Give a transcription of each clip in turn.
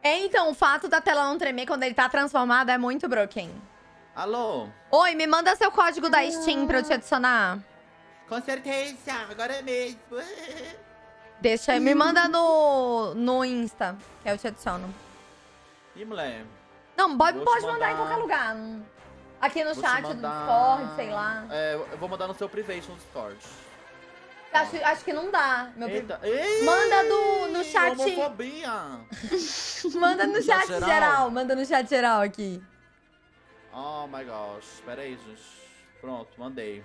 É, então, o fato da tela não tremer quando ele tá transformado é muito broken. Alô? Oi, me manda seu código da Steam pra eu te adicionar. Com certeza, agora mesmo. Deixa aí, me manda no Insta, que eu te adiciono. Ih, mulher. Não, pode Vou te mandar em mandar. qualquer lugar. Aqui no Vou te chat do mandar- Discord, sei lá. É, eu vou mandar no seu private no Discord. Acho que não dá. Eita. Ei, Manda no chat. Homofobia. Manda no chat Chat geral. geral. Manda no chat geral aqui. Oh my gosh. Pera aí, gente. Pronto, mandei.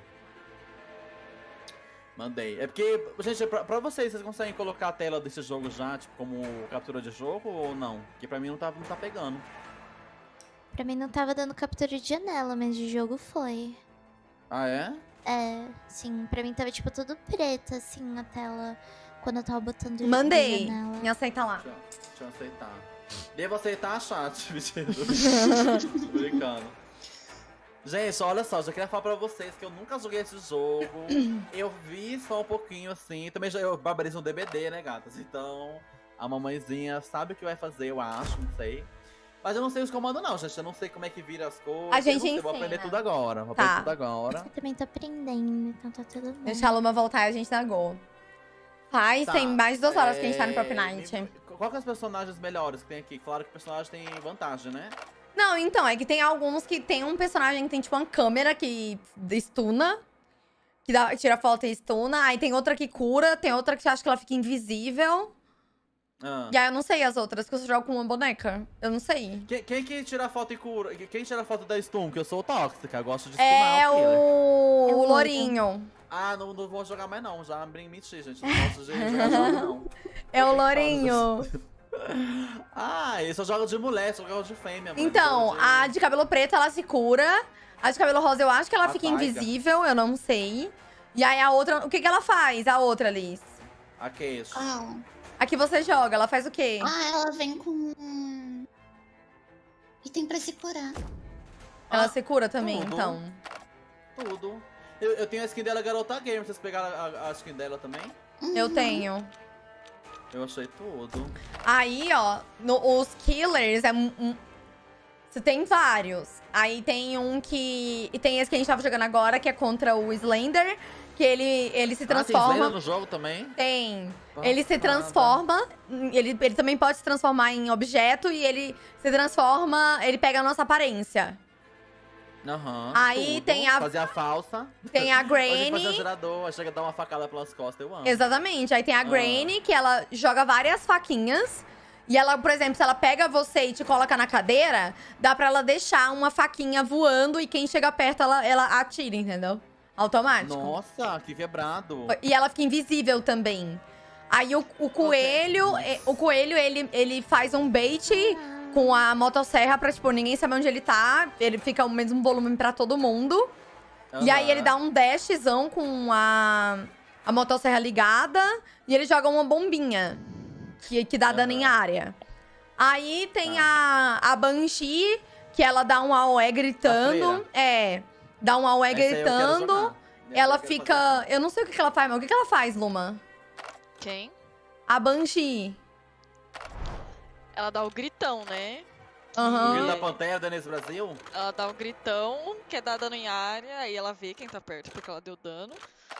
Mandei. É porque, gente, pra vocês conseguem colocar a tela desse jogo já, tipo, como captura de jogo ou não? Porque pra mim não tá pegando. Pra mim não tava dando captura de janela, mas de jogo foi. Ah, é? É, sim, pra mim tava tipo tudo preto, assim, a tela. Quando eu tava botando de Mandei. janela. Me aceita lá. Deixa eu aceitar. Devo aceitar a chat, mentira. Tô brincando. Gente, olha só, já queria falar pra vocês que eu nunca joguei esse jogo. Eu vi só um pouquinho assim. Também eu barbarizo um DBD, né, gatas? Então, a mamãezinha sabe o que vai fazer, eu acho, não sei. Mas eu não sei os comandos, não, gente. Eu não sei como é que vira as coisas. A gente eu não sei, ensina. vou aprender tudo agora. Vou Tá. aprender tudo agora. Eu também tô aprendendo, então tá tudo bem. Deixa a Luma voltar e a gente dá gol. Faz, Tá, tem mais de 2 horas que a gente tá no Prop Night. Qual que é os personagens melhores que tem aqui? Claro que o personagem tem vantagem, né? Não, então, é que tem alguns que tem um personagem que tem, tipo, uma câmera que stuna. Que tira foto e stuna. Aí tem outra que cura, tem outra que acha que ela fica invisível. Ah. E aí eu não sei as outras, que eu só jogo com uma boneca. Eu não sei. Quem que tira foto e cura? Quem tira foto da stun? Que eu sou tóxica, eu gosto de stunar É o killer. o Louro. Lourinho. Ah, não vou jogar mais não, já menti, gente. Não gosto de jogar jogo, não. É o Lourinho. Ah, eu só jogo de mulher, só jogo de fêmea, mano. Então, Jogo de- a de cabelo preto, ela se cura. A de cabelo rosa, eu acho que ela fica Apaga. invisível, eu não sei. E aí a outra, o que que ela faz? A outra, Liz? A queixo. Ah, A que você joga, ela faz o quê? ela vem com item pra se curar. Ela se cura também, tudo. então. Tudo. Eu tenho a skin dela Garota Gamer, vocês pegaram a skin dela também? Eu tenho. Eu achei tudo. Aí, ó, os killers você tem vários. Aí tem um que... E tem esse que a gente tava jogando agora, que é contra o Slender. Que ele se Ah, tem transforma... Slender no jogo também? Tem. Ah, Ele se transforma, ele também pode se transformar em objeto e ele se transforma, ele pega a nossa aparência. Aham. Aí tudo. tem a- Fazer a falsa. Tem a Pode fazer o Granny. gerador, chega a dar uma facada pelas costas, eu amo. Exatamente. Aí tem a Granny, que ela joga várias faquinhas. E ela, por exemplo, se ela pega você e te coloca na cadeira, dá pra ela deixar uma faquinha voando e quem chega perto, ela atira, entendeu? Automático. Nossa, que quebrado. E ela fica invisível também. Aí o coelho, ele faz um bait com a motosserra pra, tipo, ninguém saber onde ele tá. Ele fica o mesmo volume pra todo mundo. E aí ele dá um dashzão com a motosserra ligada. E ele joga uma bombinha que dá dano em área. Aí tem a Banshee, que ela dá um AOE gritando. Dá um AOE Essa aí eu quero gritando. jogar. Essa Ela eu quero fica... fazer. Eu não sei o que que ela faz, mas o que que ela faz, Luma? Quem? A Banshee. Ela dá o gritão, né? O Aham. Grilo da Pantera, Denise Brasil? Ela dá um gritão, quer dar dano em área, aí ela vê quem tá perto porque ela deu dano.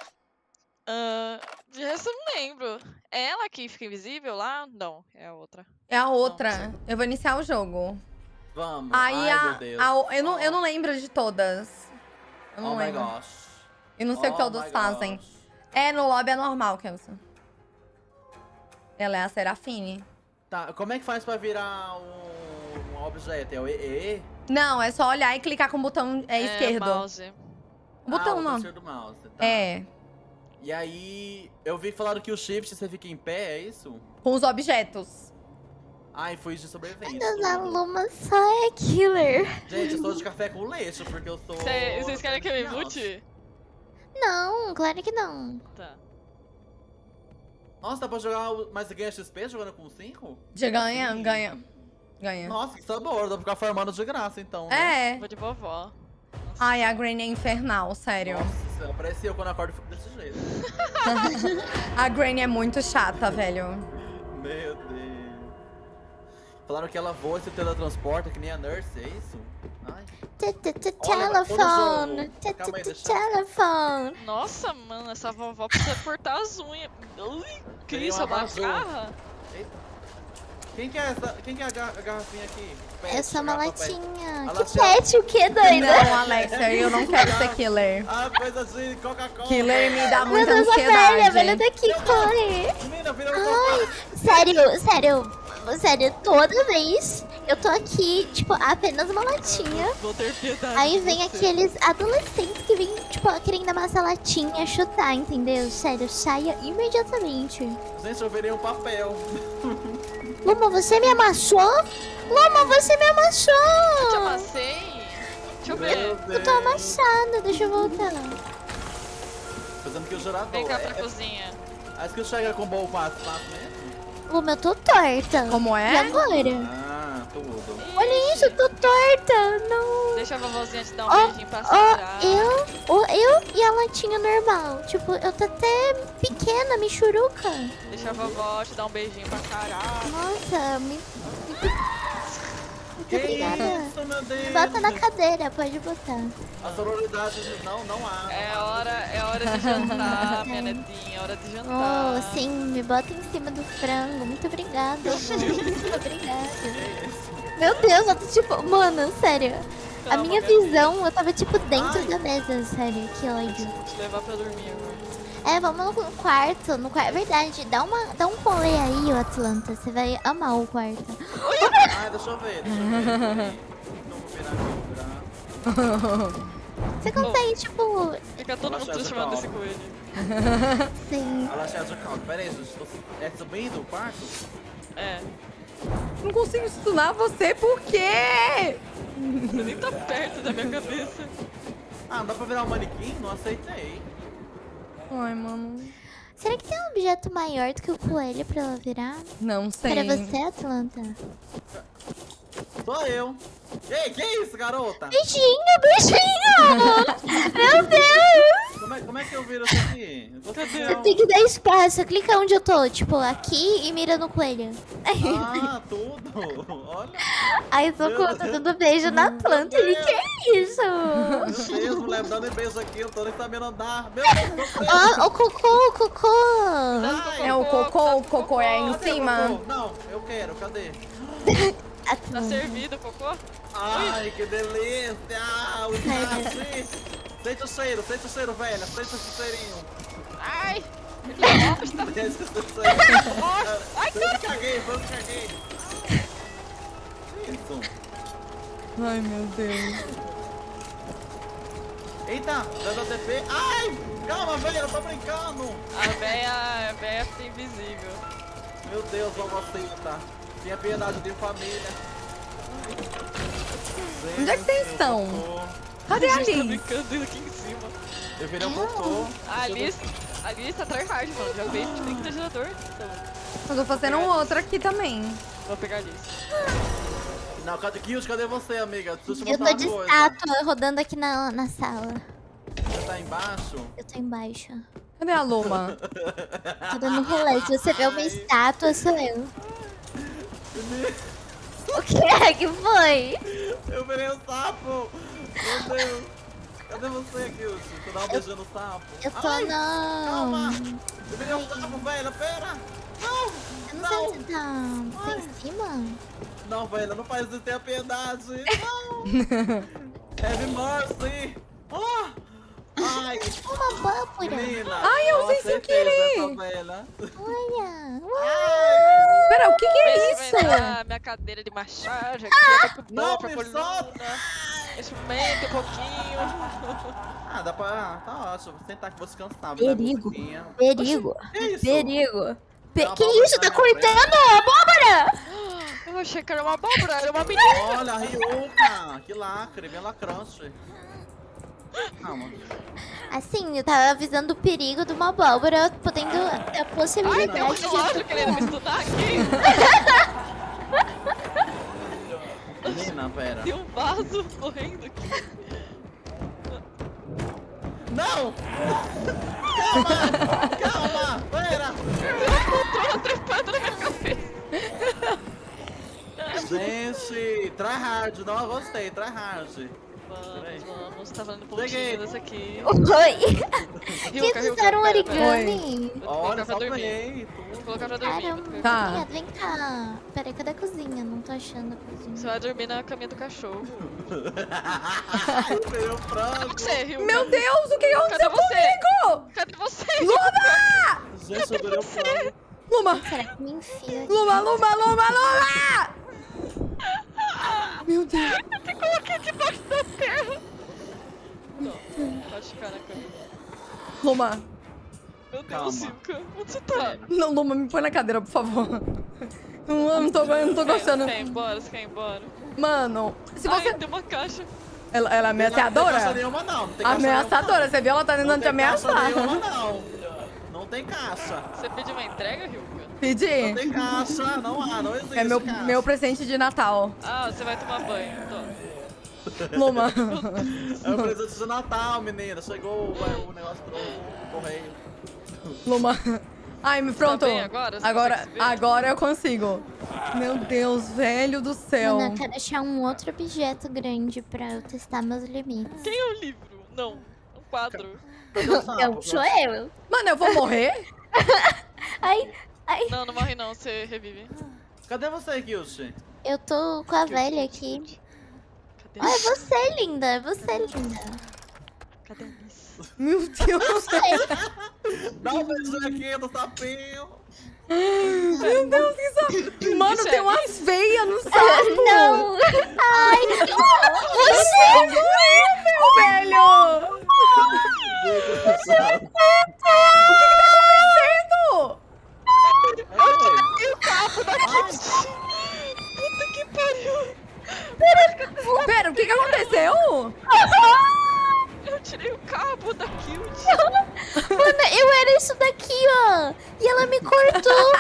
De resto eu não lembro. É ela que fica invisível lá? Não, é a outra. É a outra. Não, Eu vou iniciar o jogo. Vamos. Aí Ai, meu Deus. eu não lembro de todas. Eu não Oh my lembro. gosh. Eu não sei o que Oh todos my fazem. gosh. É, no lobby é normal, Kelson. Ela é a Serafine. Tá, como é que faz pra virar um objeto? É o EE? Não, é só olhar e clicar com o botão esquerdo. Mouse. O botão não. Do mouse. Tá. É, E aí, eu vi falando que o shift você fica em pé, é isso? com os objetos. Ai, fui de sobrevivência. Mas a Luma só é killer. Gente, eu sou de café com leite, porque eu sou... Vocês querem que eu me Nossa. mute? Não, claro que não. Tá. Nossa, dá pra jogar... Mas você ganha XP jogando com 5? Já ganha, Sim. ganha. Nossa, que sabor, dá pra ficar farmando de graça, então, né? É. Vou de vovó. Ai, a Granny é infernal, sério. Nossa, parece eu quando acordo e fico desse jeito. A Granny é muito chata, velho. Meu Deus. Falaram que ela voa e se teletransporta, que nem a Nurse, é isso? Ai. Telefone. Calma aí, deixa- Telefone. Nossa, mano, essa vovó precisa cortar as unhas. Ui, que Tem isso, uma é uma vazou. garra? Eita. Quem que é essa? Quem que é a garrafinha aqui? Pet, Eu sou uma garrafa pet. latinha. A Que latinha- pet, o que, doida? Não, Alexia, eu não quero ser killer. Ah, coisa assim, Coca-Cola. Killer me dá Meu muita Deus, a ansiedade. velha, a velha daqui, corre. Menina, vira no sofá. Sério, toda vez eu tô aqui, tipo, apenas uma latinha. Vou ter piedade. Aí de vem você. aqueles adolescentes que vêm, tipo, querendo amassar latinha, chutar, entendeu? Sério, saia imediatamente. Gente, eu virei um papel. Luma, você me amassou? Luma, você me Eu te amassou! amassei. Deixa eu ver. Meu Eu tô Deus. amassada, deixa eu voltar. Fazendo que o gerador. Vem cá pra cozinha. Acho que chega com bom passo mesmo. Luma, eu tô torta. Como E é? agora? Ah, tudo. Olha isso, eu tô torta. Não. Deixa a vovozinha te dar um Ó, beijinho pra ó, segurar. eu e a latinha normal. Tipo, eu tô até pequena, michuruca. Deixa a vovó te dar um beijinho pra caralho. Nossa, muito Que obrigada. isso, meu Deus. Bota na cadeira, pode botar. A sororidade não há. É hora de jantar, minha netinha. É hora de jantar. Oh, sim, me bota em cima do frango. Muito obrigada, amor. Muito obrigada. Meu Deus, eu tô tipo... Mano, sério. A Calma, minha filha. visão, eu tava tipo dentro Ai. da mesa, sério. Que ódio. Vou te levar pra dormir agora. É, vamos no quarto. No quarto. Verdade, dá um rolê aí, ô Atlanta. Você vai amar o quarto. Ah, deixa eu ver. Peraí. Então, vou virar aqui. Você consegue, tipo... Fica todo mundo Relaxa, chamando calma. desse coelho. Sim. Relaxa, calma. Pera aí, gente. É subindo o quarto? É. Não consigo stunar você, por quê? Você nem tá perto da minha cabeça. Ah, não dá pra virar um manequim? Não aceitei. Ai, mano. Será que tem um objeto maior do que o coelho pra ela virar? Não sei. Para você, Atlanta? Sou eu. Ei, que isso, garota? Beijinho, beijinho! Meu Deus! Como é que eu viro isso aqui? Você tem que dar espaço. Clica onde eu tô. Tipo, aqui e mira no coelho. Ah, tudo. Olha. Ai, socorro, tá dando beijo na Atlanta. Ele que é isso? Meu Deus, mulher, dando beijo aqui. Eu tô nem sabendo andar. Meu Deus, meu Deus. Ó, o cocô, o cocô. Ai, É o cocô é em cadê o cima. cocô? Não, eu quero. Cadê? Tá Atlanta. servido, cocô? Ai, que delícia. O Snashi. Sente o cheiro, velha. Sente o cheirinho. Ai! Sente o cheiro. Ai, Foi eu que caguei, foi eu que caguei. Isso. Ai, meu Deus. Eita, dando TP. Ai, calma, velho, eu tô brincando. a véia fica invisível. Meu Deus, vamos tá. Tenha piedade de família. Onde é que vocês Gente, estão? socorro. Cadê a A gente tá Liz? brincando aqui em cima. Eu virei um cocô. A Alice tá tryhard, mano. Já veio de 30 gerador. Então, Eu tô fazendo um outro aqui também. vou pegar a Alice. Não, cadê você, amiga? Preciso te Eu mostrar tô de uma coisa. estátua rodando aqui na sala. Você tá embaixo? Eu tô embaixo. Cadê a Luma? Tô dando rolê. Se você vê uma estátua, sou eu. O que é que foi? Eu virei um sapo. Meu Deus. Cadê você aqui, Wilson? Tu dá um beijo no sapo. Eu tô Ai, calma. não. Eu virei um sapo, velho. Pera. Não. Eu não sei onde você tá. Tá em cima? Não, velho, não faz isso, tenha piedade. Não. Have mercy. Ah. Ai, Uma púrpura. menina. Ai, eu usei sem aceitei querer. essa velha. Olha. Pera, o que é Vem isso? na minha cadeira de massagem aqui, é muito Não, boa pra me coluna. solta. Experimenta um pouquinho. Ah, dá pra... Tá ótimo. Vou sentar que vou descansar. Perigo. Musiquinha. Perigo. Que isso? Perigo. Não, Que abóbora isso? Tá na minha cortando a abóbora? Eu achei que era uma abóbora, era uma menina. Olha, a Ryuka. Que lacre, bem lacrante. Calma. Assim, eu tava avisando o perigo de uma abóbora, podendo ter a Ai, possibilidade tem um de... relógio querendo me estudar aqui. Menina, pera. Tem um vaso correndo aqui. Não! Calma! Pera! Trepando na minha cabeça. Gente, tryhard. Não, eu gostei, tryhard. Vamos, tá falando Cheguei. pontinhos aqui. Oi! Hilka, Que fizeram um pera, pera. origami? Vou Olha, colocar pra só dormir. ganhei. Vou colocar pra dormir. Caramba, vou colocar- Tá. obrigada. Vem cá. Peraí, cadê a cozinha? Não tô achando a Você cozinha. vai dormir na caminha do cachorro. Eu ganhei o frango. Você, Hilka. Meu Deus, o que aconteceu você? comigo? Cadê você? Luma! Gente, eu ganhei o frango. Luma! Será que me enfia aqui? Luma, Luma, Luma, Luma! Meu Deus. Eu coloquei debaixo da terra. Pode ficar na cama. Luma. Meu Deus, Calma. Hilka. Onde você tá? Não, Luma, me põe na cadeira, por favor. Não tô gostando. Você quer ir embora? Você quer ir embora? Mano, se você... Ai, tem uma caixa. Ela é Não tem caixa ameaçadora? nenhuma, não. Não tem caixa Ameaçadora, você viu? Ela tá nenhuma, tentando te não. Não tem ameaçar. caixa nenhuma, não. Não tem caixa. Você pediu uma entrega, Hilka? Não Pedi. tem caixa. Não há, não existe É caixa. meu presente de Natal. Ah, você vai tomar banho. Luma. É o presente de Natal, menina. Chegou o negócio do correio. Luma. Ai, pronto. bem agora? Você Agora, consegue se ver? agora eu consigo. Meu Deus, velho do céu. Mano, eu quero achar um outro objeto grande pra eu testar meus limites. Tem um livro? Não. Um quadro. Cadê o sapo? Eu sou eu. Mano, eu vou morrer? Ai, ai. Não, não morre não. Você revive. Cadê você, Kyushi? Eu tô com a velha aqui. Cadê? Ah, é você, linda. É você, linda. Cadê a Alice? Meu Deus. Dá um beijo aqui do sapinho. Meu Deus, que sapo. Mano, Isso é tem umas veias no sapo. Não. Ai, você. Velho. E o cabo daqui? Puta que pariu. Pera, o que aconteceu? Eu tirei o cabo da Cute. Mano, eu era isso daqui, ó. E ela me cortou.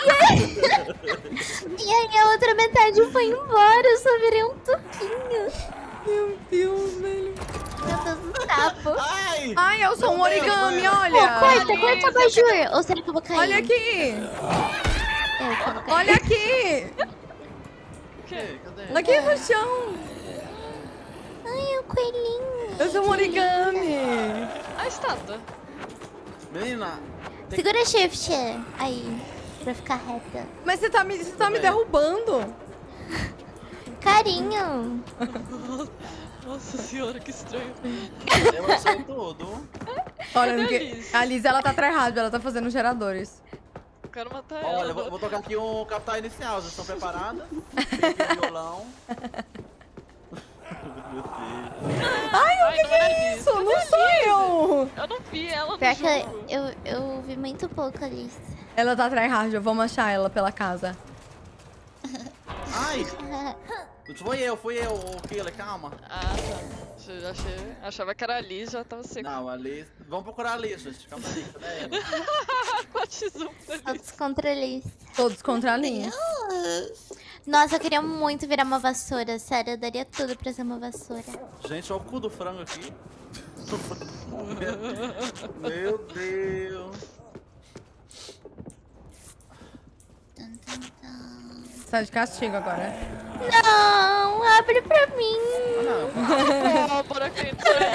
E aí a outra metade foi embora. Eu só virei um tuquinho. Meu Deus, velho. Meu Deus do sapo. Ai! Ai, eu sou um Meu Deus, origami, velho. olha. Corta a abajur. Ou será que eu vou cair? Olha aqui. Eu que vou cair. Olha aqui. Cadê? Aqui no chão. Ai, é o coelhinho. Eu sou um origami. A estátua. Menina, Segura shift. Aí. Pra ficar reta. Mas você tá me derrubando. Carinho. Nossa senhora, que estranho. eu achei tudo. Olha, Cadê a que Liz? a Liz, ela tá tryhard, ela tá fazendo geradores. Eu quero matar Olha, ela. vou tocar aqui um capital inicial. Já estão preparadas? Tem aqui o violão. Meu Deus. Ai, o que Que isso? Não sou eu. Eu não vi ela no Pior que jogo. eu vi muito pouco ali. Ela tá tryhard, vamos achar ela pela casa. Ai! Fui eu, o Killer, calma. Ah, tá. Eu achava que era ali, já tava seco. Não, ali. Vamos procurar ali, gente. Calma aí, cadê ele? Com a X1 ali. Todos contra eles. Todos contra a Liz. Nossa, eu queria muito virar uma vassoura. Sério, eu daria tudo pra ser uma vassoura. Gente, olha o cu do frango aqui. Meu Deus. Tan, tan, tan. Você tá de castigo agora. Não, abre pra mim. Oh, por aqui,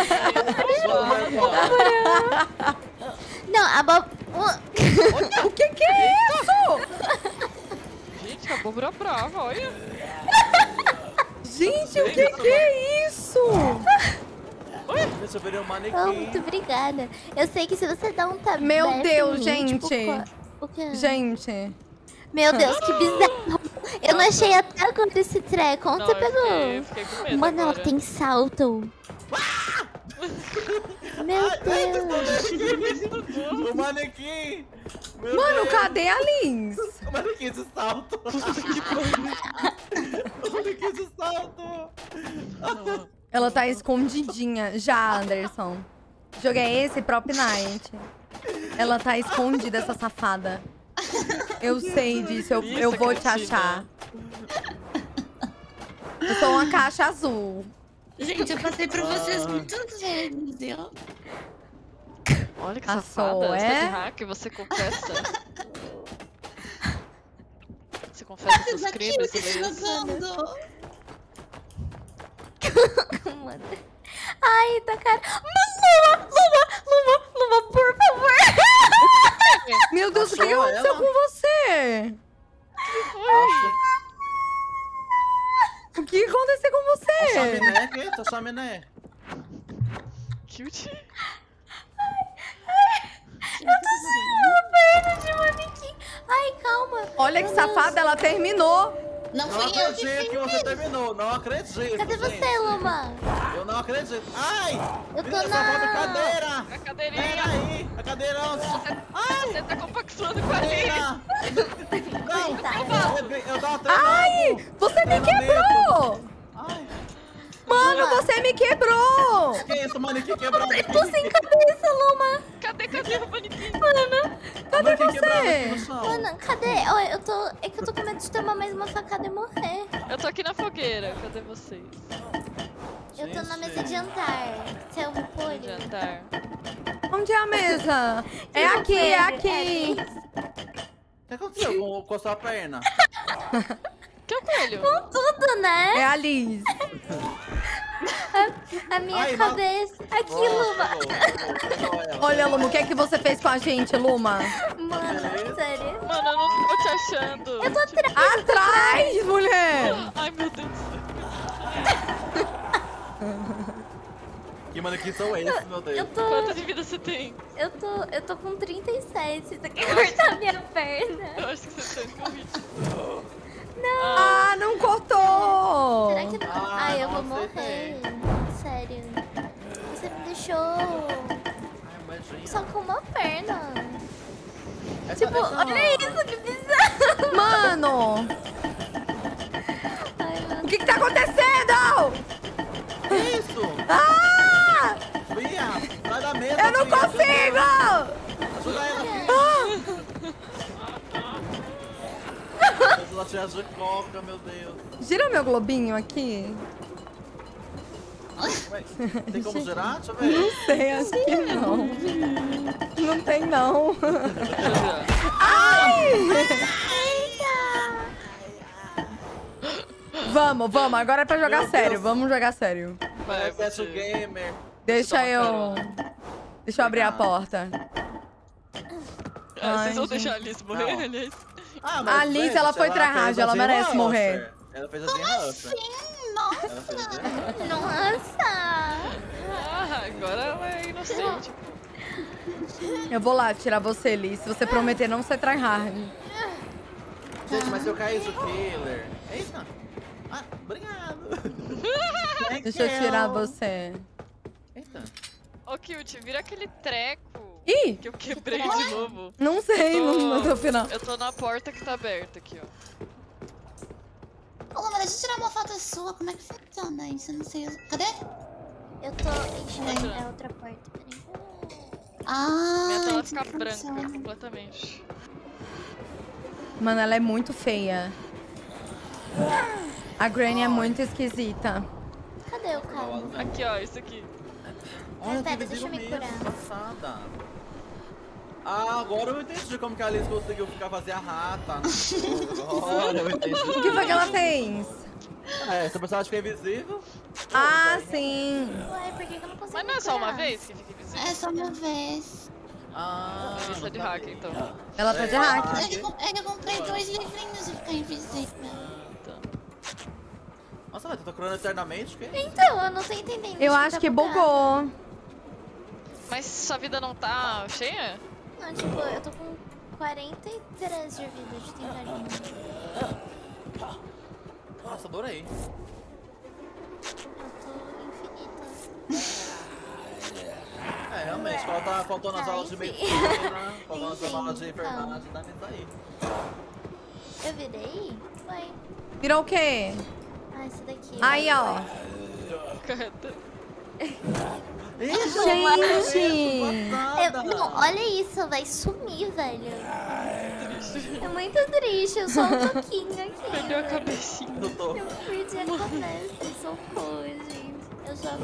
Não, a Bob... O que é isso? Gente, a abóbora brava, olha. Gente, o que é isso? Deixa eu ver o Oh, manequim. muito obrigada. Eu sei que se você dá um tab Meu back Deus, em mim, tipo, gente. o quê? Gente. Meu Deus, que bizarro. Eu não achei até agora esse treco. Onde Não, você eu pegou? fiquei com medo Mano, ela agora. tem salto. Meu Deus. O manequim. Meu Mano, Deus. cadê a Liz? O manequim de salto. O manequim de salto. Ela tá escondidinha. Já, Anderson. Joguei esse Prop Night. Ela tá escondida, essa safada. Eu sei disso, eu vou te achar. Eu sou uma caixa azul. Gente, eu passei por vocês muitas vezes, viu? Olha que A safada. Sol, Você tá de é? hack, você confessa. Você confessa seus Mas aqui crimes, você tá beleza? jogando. Mano. Ai, tá cara. Luma, por favor. Meu Deus, o que Achou aconteceu ela? com você? Acho. O que aconteceu com A você? chaminé, que? A chaminé. Cute. Perna de manequim. Ai, calma. Olha que safada, ela terminou. Não Não fui eu que acredito que você terminou. Não acredito. Cadê gente. você, Luma? Eu não acredito. Ai! Eu tô Essa na- volta cadeira! A cadeirinha. Peraí! A cadeira! Você tá compactando com a Liz. Cadeira! Coitada. Eu tava treinando! Ai, você me quebrou. Ai! Mano, você me quebrou. Que isso, manequim quebrado? Eu tô sem cabeça, Luma. Cadê o manequim? Cadê Manequim quebrado aqui no você? chão. Mano, cadê? Ó, é que eu tô com medo de tomar mais uma facada e morrer. Eu tô aqui na fogueira. Cadê vocês? Eu tô na Gente. mesa de jantar. Seu repolho. Jantar. Onde é a mesa? É aqui, é aqui. O que aconteceu com a sua perna? Que é o coelho? Tudo, né? É a Liz. A minha Ai, cabeça. Aqui, Luma. Olha, Luma, o que é que você fez com a gente, Luma? Mano, sério. Mano, eu não tô te achando. Eu tô atrás. Atrás, mulher. Ai, meu Deus. Que manequim são esses, meu Deus? Eu tô. Quanto de vida você tem? Eu tô com 37. Você quer cortar minha perna? Eu acho que você tem Covid. Ah, não cortou. Será que não? Ah, Ai, eu vou não morrer. Sério. Você me deixou Ai, imagina. só com uma perna. Essa- Tipo, essa- olha isso, que bizarro. Mano, Ai, meu o que tá acontecendo? Que isso? Ah, Fia, sai da mesa. eu não fia, consigo. Ajuda ela, filha. Ela te ajuda coca, meu Deus. Gira meu globinho aqui. Ué, tem como girar? Deixa eu Não ver. sei, acho que não. Não tem, não. Deixa eu ver. Vamos, agora é pra jogar Meu sério. Deus. Vamos jogar sério. Vai, Excesso você. gamer. Deixa eu abrir a porta. Ah, vocês vão Ai, deixar a Liz morrer, Não. aliás? Ah, A Liz, gente, ela foi fez tryhard, ela assim, merece Huster. morrer. Ela fez assim, Huster. Nossa. Ela fez assim. Nossa. Ah, agora ela é inocente. Eu vou lá tirar você, Liz. Se você prometer não ser tryhard. Gente, mas se eu cair do killer. Eita! Ah, obrigado! Thank Deixa eu you. tirar você. Eita! Ô, Cute, vira aquele treco Ih, que eu quebrei de novo. não sei no teu final. Eu tô na porta que tá aberta aqui, ó. Ô, Luma, deixa eu tirar uma foto sua. Como é que funciona isso? Eu não sei. Cadê? Eu tô. Ixi, é outra porta. Peraí. Ah, Minha tela isso fica que branca funciona. completamente. Mano, ela é muito feia. A Granny é muito esquisita. Cadê o cabo? Aqui, ó, isso aqui. Olha, Pera, que deixa eu me invisível mesmo, curar. passada. Ah, agora eu entendi como que a Alice conseguiu ficar fazer a rata. Agora eu entendi. O que foi que ela fez? É, essa personagem fica invisível. Ah, sim. Ué, por que eu não consigo Mas não é me só uma curar? vez que fica invisível? É só uma vez. Ah, Isso é de não hack, sabia. então. Ela tá de hack. É que eu comprei 2 livrinhos de ficar invisível. Então. Nossa, mas tu tá curando eternamente? Que? Então, eu não tô entendendo. Eu tá acho que bugado. bugou. Mas sua vida não tá cheia? Não, tipo, eu tô com 43 de vida de tentativa. Nossa, adorei. Eu tô infinita. É, realmente, quando tá faltando as Ah, aulas de enfim. medicina, faltando as Enfim, aulas de então. enfermagem, dá nisso aí. Eu virei? Ué. Virou o quê? Ah, esse daqui. Aí, ó. Correto. Isso, Gente! Não, olha isso, vai sumir, velho. É muito triste, eu sou um toquinho aqui. Perdeu a cabecinha. Eu tô. Eu perdi a cabeça, socorro, gente. Eu só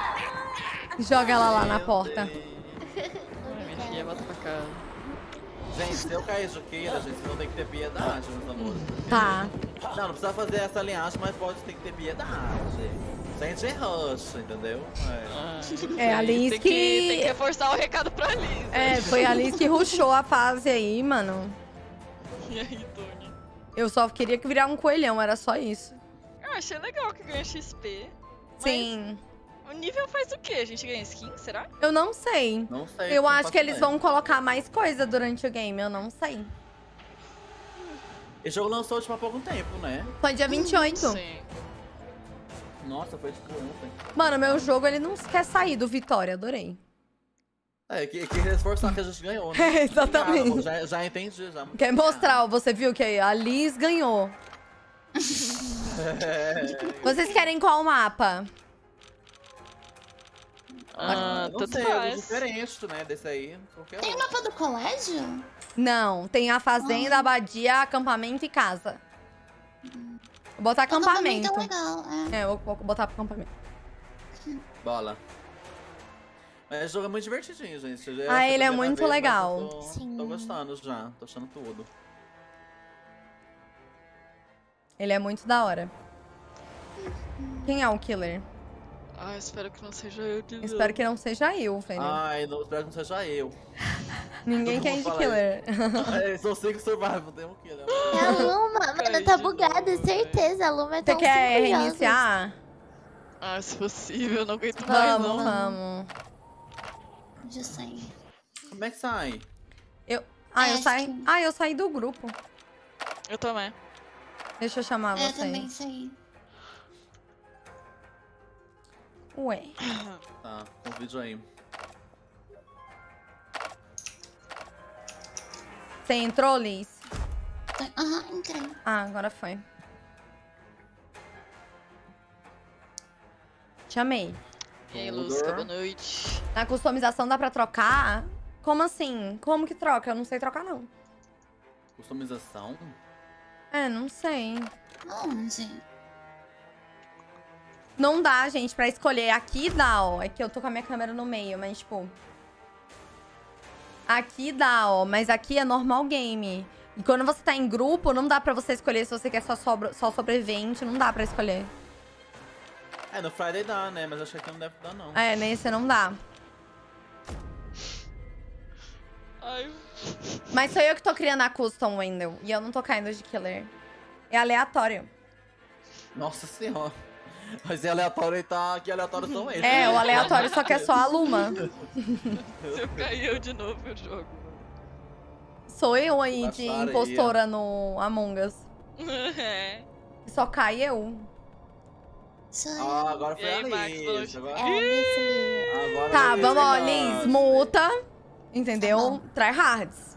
Joga ela lá na Meu porta. Deus. Ai, minha filha, volta pra casa. Gente, se eu cair Juqueira, gente, vocês não tem que ter piedade, meus amores. Tá. Não precisa fazer essa linhagem, mas pode ter que ter piedade. Gente, é rush, entendeu? É a Liz Tem que... que reforçar o recado pra Liz. É, foi a Liz que rushou a fase aí, mano. E aí, Tony? Eu só queria que virar um coelhão, era só isso. Eu achei legal que ganha XP. Sim. O nível faz o quê? A gente ganha skin, será? Eu não sei. Não sei. Eu não acho faço que eles ideia. vão colocar mais coisa durante o game, eu não sei. Esse jogo lançou tipo há pouco tempo, né? Foi dia 28. Sim. Nossa, foi tipo ontem. Mano, meu jogo, ele não quer sair do Vitória, adorei. É, que reforçar que a gente ganhou, né? É, exatamente. Já entendi, já. Quer mostrar, você viu que a Liz ganhou. Vocês querem qual mapa? Não Tanto sei, é faz. diferente, né, desse aí. Qualquer Tem o um. mapa do colégio? Não, tem a fazenda, abadia, acampamento e casa. Vou botar O acampamento. é legal, é. É, eu vou botar pro acampamento. Bola. Mas o jogo é muito divertidinho, gente. Já Ah, essa ele é primeira muito vez, mas legal. eu Tô Sim. gostando já, tô achando tudo. Ele é muito da hora. Quem é o killer? Ah, espero que não seja eu de Espero novo. que não seja eu, velho. Ai, não, espero que não seja eu. Ninguém todo quer mundo de fala killer. São 5 survival, tem um killer. É a Luma, mano, Ai, tá de bugada, novo, certeza. A Luma é Você tão quer 5 jogos. reiniciar? Ah, se possível, eu não aguento mais, Vamos, não. vamos. Já sei. Como é que sai? Ah, eu Acho saí. que- Ah, eu saí do grupo. Eu também. Deixa eu chamar Eu você. também sei. Ué. Tá, com o vídeo aí. Você entrou, Liz? Aham, entrei. Ah, agora foi. Chamei. E aí, Tudo. Lusca, boa noite. Na customização dá pra trocar? Como assim? Como que troca? Eu não sei trocar, não. Customização? É, não sei. Onde? Não dá, gente, pra escolher. Aqui dá, ó. É que eu tô com a minha câmera no meio, mas, tipo... Aqui dá, ó. Mas aqui é normal game. E quando você tá em grupo, não dá pra você escolher se você quer só sobrevivente. Não dá pra escolher. É, no Friday dá, né? Mas acho que aqui não deve dar, não. É, nesse não dá. Ai, Mas sou eu que tô criando a custom, Wendel. E eu não tô caindo de killer. É aleatório. Nossa senhora. Mas é aleatório e tá... Que aleatório são esses? É, o aleatório só que é só a Luma. se eu cair eu de novo, eu jogo. Sou eu aí de Baixaria. impostora no Among Us. É. Só cai eu. Sou eu. Ah, agora foi E a aí, Max, boa Liz. noite. Agora... É, desse agora Tá, a Liz vamos, ó, ganhou. Liz, multa. Entendeu? Tá Tryhards.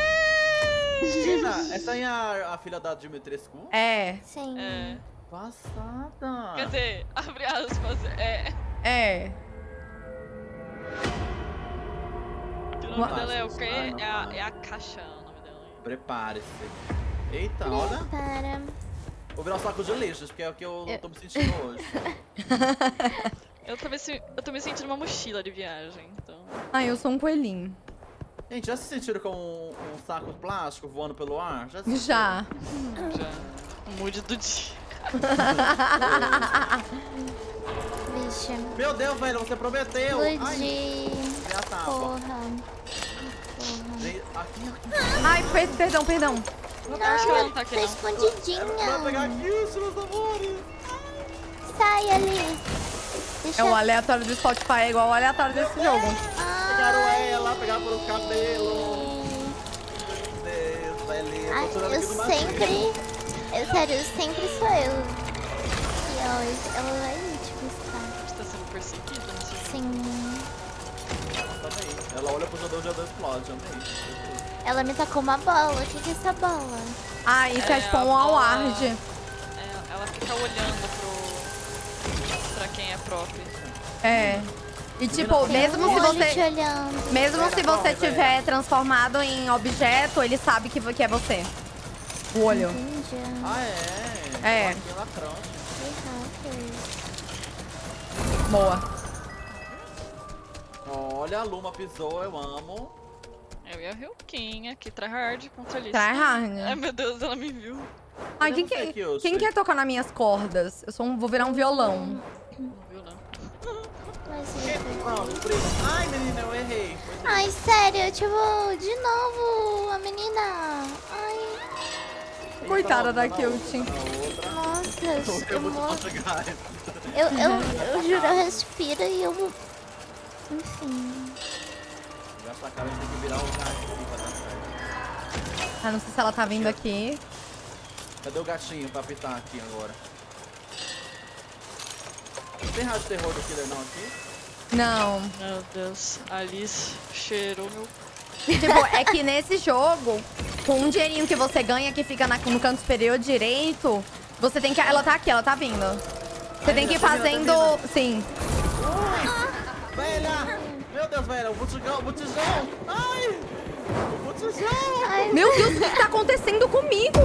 Tina, essa aí é a filha da Dimitrescu? É, Sim. É. Passada. Quer dizer, abre aspas, é. é. O nome Não dela é o faz, quê? não É a, faz. é a Caixa, o nome dela. Prepare-se. Eita, olha. Para. Vou virar um saco de lixo, porque é o que eu tô me sentindo hoje. Eu tô me sentindo uma mochila de viagem, então. Ai, eu sou um coelhinho. Gente, já se sentiram com um saco de plástico voando pelo ar? Já. se Já. Já. O mood do dia. Vixe. Meu Deus, velho, você prometeu! Ai, Explodi. minha tábua. Porra. Gente, aqui. Ai, perdão, perdão. Eu acho que ela não tá Tá aqui, não. escondidinha. Vai pegar aqui, meus amores! Sai ali. Deixa É o aleatório do Spotify, é igual o aleatório desse jogo. Pegaram ela, pegaram pelo cabelo. Meu Deus, velho. Ai, eu sempre... Eu, sério, eu sempre sou eu. E ela vai me tipo, estar. Você tá sendo perseguida nesse jogo. Sim. Também. Ela olha pro jogador e o jogador explode, amei. Ela me tacou uma bola. O que que é essa bola? Ah, isso é, É, tipo a um bola- award. É, ela fica olhando pra quem é próprio. É. E tipo, mesmo Tem um se olho te você... olhando. Mesmo se Pera, você corre, tiver transformado em objeto, ele sabe que é você. O olho. Entendi. Ah, é? É. Aqui é lacrão. Que hacker. Boa. Olha, a Luma pisou, eu amo. Eu e a Ryukinha, que tryhard contra a Alice. Tryhard. Ai, meu Deus, ela me viu. Ai, Eu não sei que eu quem sei. quer tocar nas minhas cordas? Vou virar um violão. Não viu, não. Mas Vamos, primo. Ai, menina, eu errei. Foi ai, sério, tipo, de novo, a menina. Ai, triste. Coitada Tá da na Cute. outra. nossa, Eu vou morro. te jogar. Eu juro, eu respiro e eu... Enfim. Já sacaram, a gente tem que virar o gato aqui pra dar certo. Ah, não sei se ela tá vindo aqui. Cadê o gatinho pra apitar aqui agora? Tem rádio terror do Killer não aqui? Não. Meu Deus, a Alice cheirou meu... Tipo, é que nesse jogo, com um dinheirinho que você ganha, que fica no canto superior direito, você tem que... Ela tá aqui, ela tá vindo. Você tem que ir fazendo... Sim. Velha! Meu Deus, velha, o botijão! Ai! O botijão! Ai, Meu Deus, o que tá acontecendo comigo?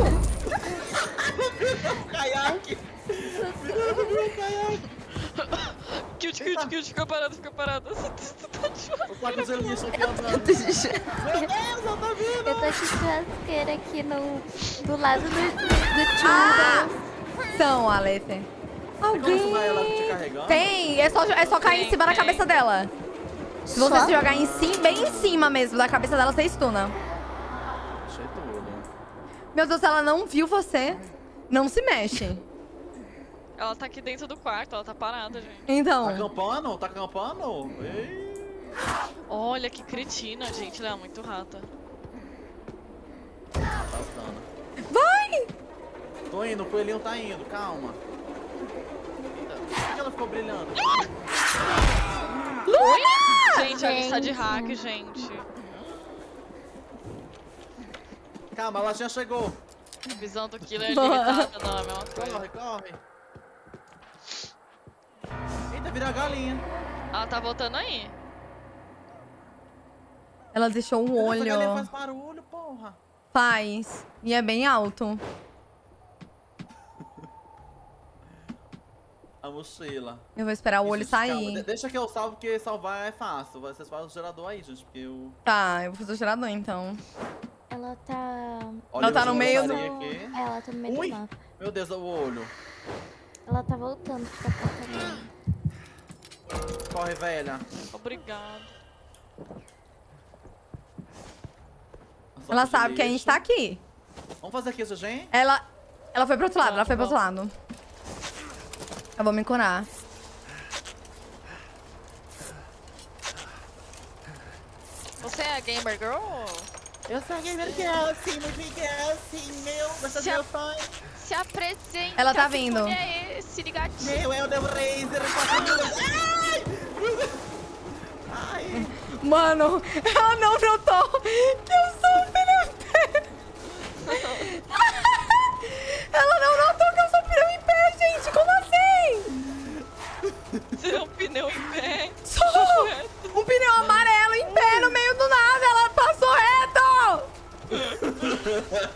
O caiaque! Meu caiaque! Cute, fica parada. Você tá de O saco de lixo aqui andando. Meu Deus, ela tá vindo! eu tô aqui churrasqueira aqui do lado do Ah! churras. São, Aleph. Tem como ensinar ela te Alguém... carregando? Tem, é só cair em cima da cabeça dela. Se você Só? se jogar bem em cima mesmo da cabeça dela, você stuna. Achei tudo. Meu Deus, ela não viu você. Não se mexe. Ela tá aqui dentro do quarto, ela tá parada, gente. Tá Então. acampando? Tá acampando? Ei! Olha que cretina, gente, ela é muito rata. Tá asustando. Vai! Tô indo, o coelhinho tá indo, calma. Eita, por que ela ficou brilhando? Gente, a Alice tá de hack, gente. Calma, ela já chegou. A visão do killer é limitada, não é a mesma coisa. Corre. Eita, virou a galinha. Ela tá voltando aí. Ela deixou um Essa galinha olho. faz barulho, porra. Faz. E é bem alto. A mochila. Eu vou esperar o olho Gente, calma, sair. deixa que eu salvo, porque salvar é fácil. Vocês fazem o gerador aí, gente, porque eu... Tá, eu vou fazer o gerador então. Ela tá... Olha, Ela tá eu no vou meio botar do- ali aqui. É, ela tá no meio Ui. do mapa. Meu Deus, o olho. Ela tá voltando pra cá também. Corre, velha. Obrigada. Ela sabe que a gente tá aqui. Vamos fazer aqui, gente? Ela foi pro outro lado, ela foi pro outro lado. Eu vou me curar. Você é a Gamer Girl? Eu sou a Gamer Girl, sim, muito Girl, sim, meu. Você Se é a- meu pai. Se apresente. Ela tá que vindo. fone é esse, ligadinho. Meu, é o Devil Razer. Ai! Mano, ela não notou que eu sou um pneu em pé. Ela não notou que eu sou um pneu em pé, gente. Como assim? Você é um pneu em pé. Sou um pneu amarelo em pé no meio do nada. Ela passou reto.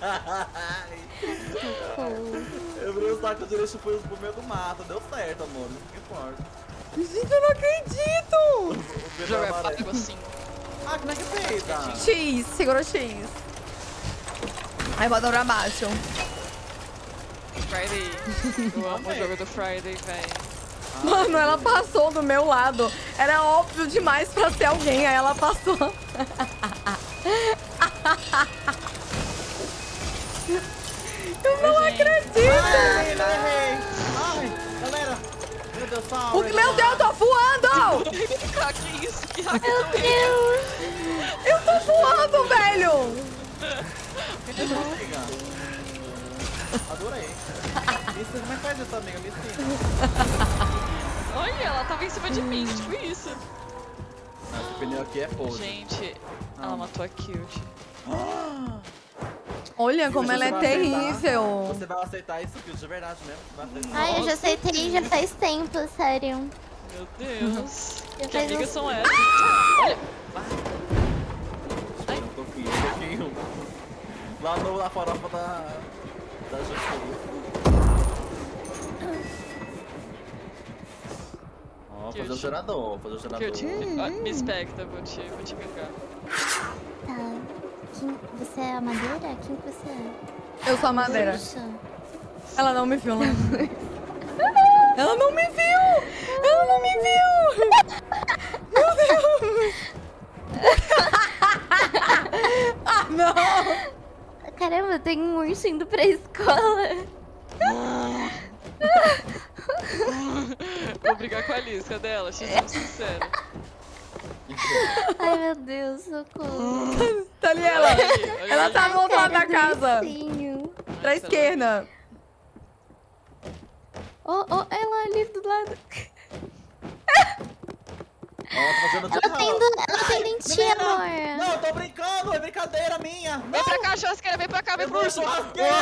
Eu virei o saco direito e fui pro meio do mato. Deu certo, amor. Isso que importa. Gente, eu não acredito. O pneu Jogar amarelo. pago assim. Ah, como é que fez? Ah? X, segurou X. Aí bota pra baixo. Friday. Eu amo o jogo do Friday, velho. Mano, ela passou do meu lado. Era óbvio demais pra ser alguém, aí ela passou. Eu não acredito. Ai, eu errei. Ai, galera. Meu Deus, salve. Meu Deus, eu tô voando! Ah, que isso? Que hack Meu Deus! Eu tô voando, velho! Adorei. Isso, como é que faz isso, amiga? Me ensina. Olha, ela tava em cima de mim, tipo isso. Esse pneu aqui é podre. Gente, ela matou a Cute. Olha como Você ela é vai aceitar? terrível. Você vai aceitar isso aqui de verdade mesmo? Você vai aceitar? Ai, eu já aceitei já faz tempo, sério. Meu Deus. Já Que faz amigas uns- são essas? Olha. Um pouquinho. Lá na farofa da Justura. Ó, fazer o gerador, fazer o gerador. Cute. Me especta, vou te gangar. Tá. Você é a Madeira? Quem que você é? Eu sou a Madeira. Bruxa. Ela não me viu, não. Ela não me viu! Ela não me viu! Meu Deus! Ah, não! Caramba, tem um urso indo pra escola. Vou brigar com a Alice, cadê ela? X1 sincero. Ai, meu Deus, socorro. Tá ali ela! Olha Ela ali. tá no outro lado da Cara do casa. ursinho. Pra esquerda. Oh, ela ali do lado. Ó, tá fazendo tudo Ela errado. tem dentinho, Não, amor. eu tô brincando, é brincadeira minha. Vem pra cá, churrasqueira, vem pra cá, vem Eu pro vou urso. churrasqueira!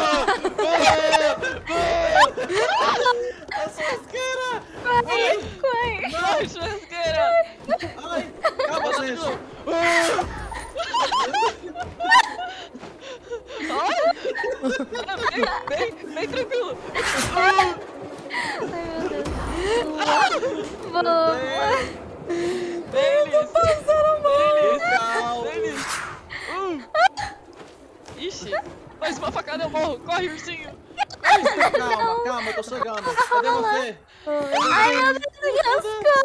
Eu sou churrasqueira! Vai, churrasqueira. Ai, calma, gente. Vem tranquilo. Ai, meu Deus. Boa. Deles. Calma. Deles. Ixi, mais uma facada eu morro. Corre, ursinho. Calma, eu tô chegando. Cadê você? Ai, meu Deus, engasgou.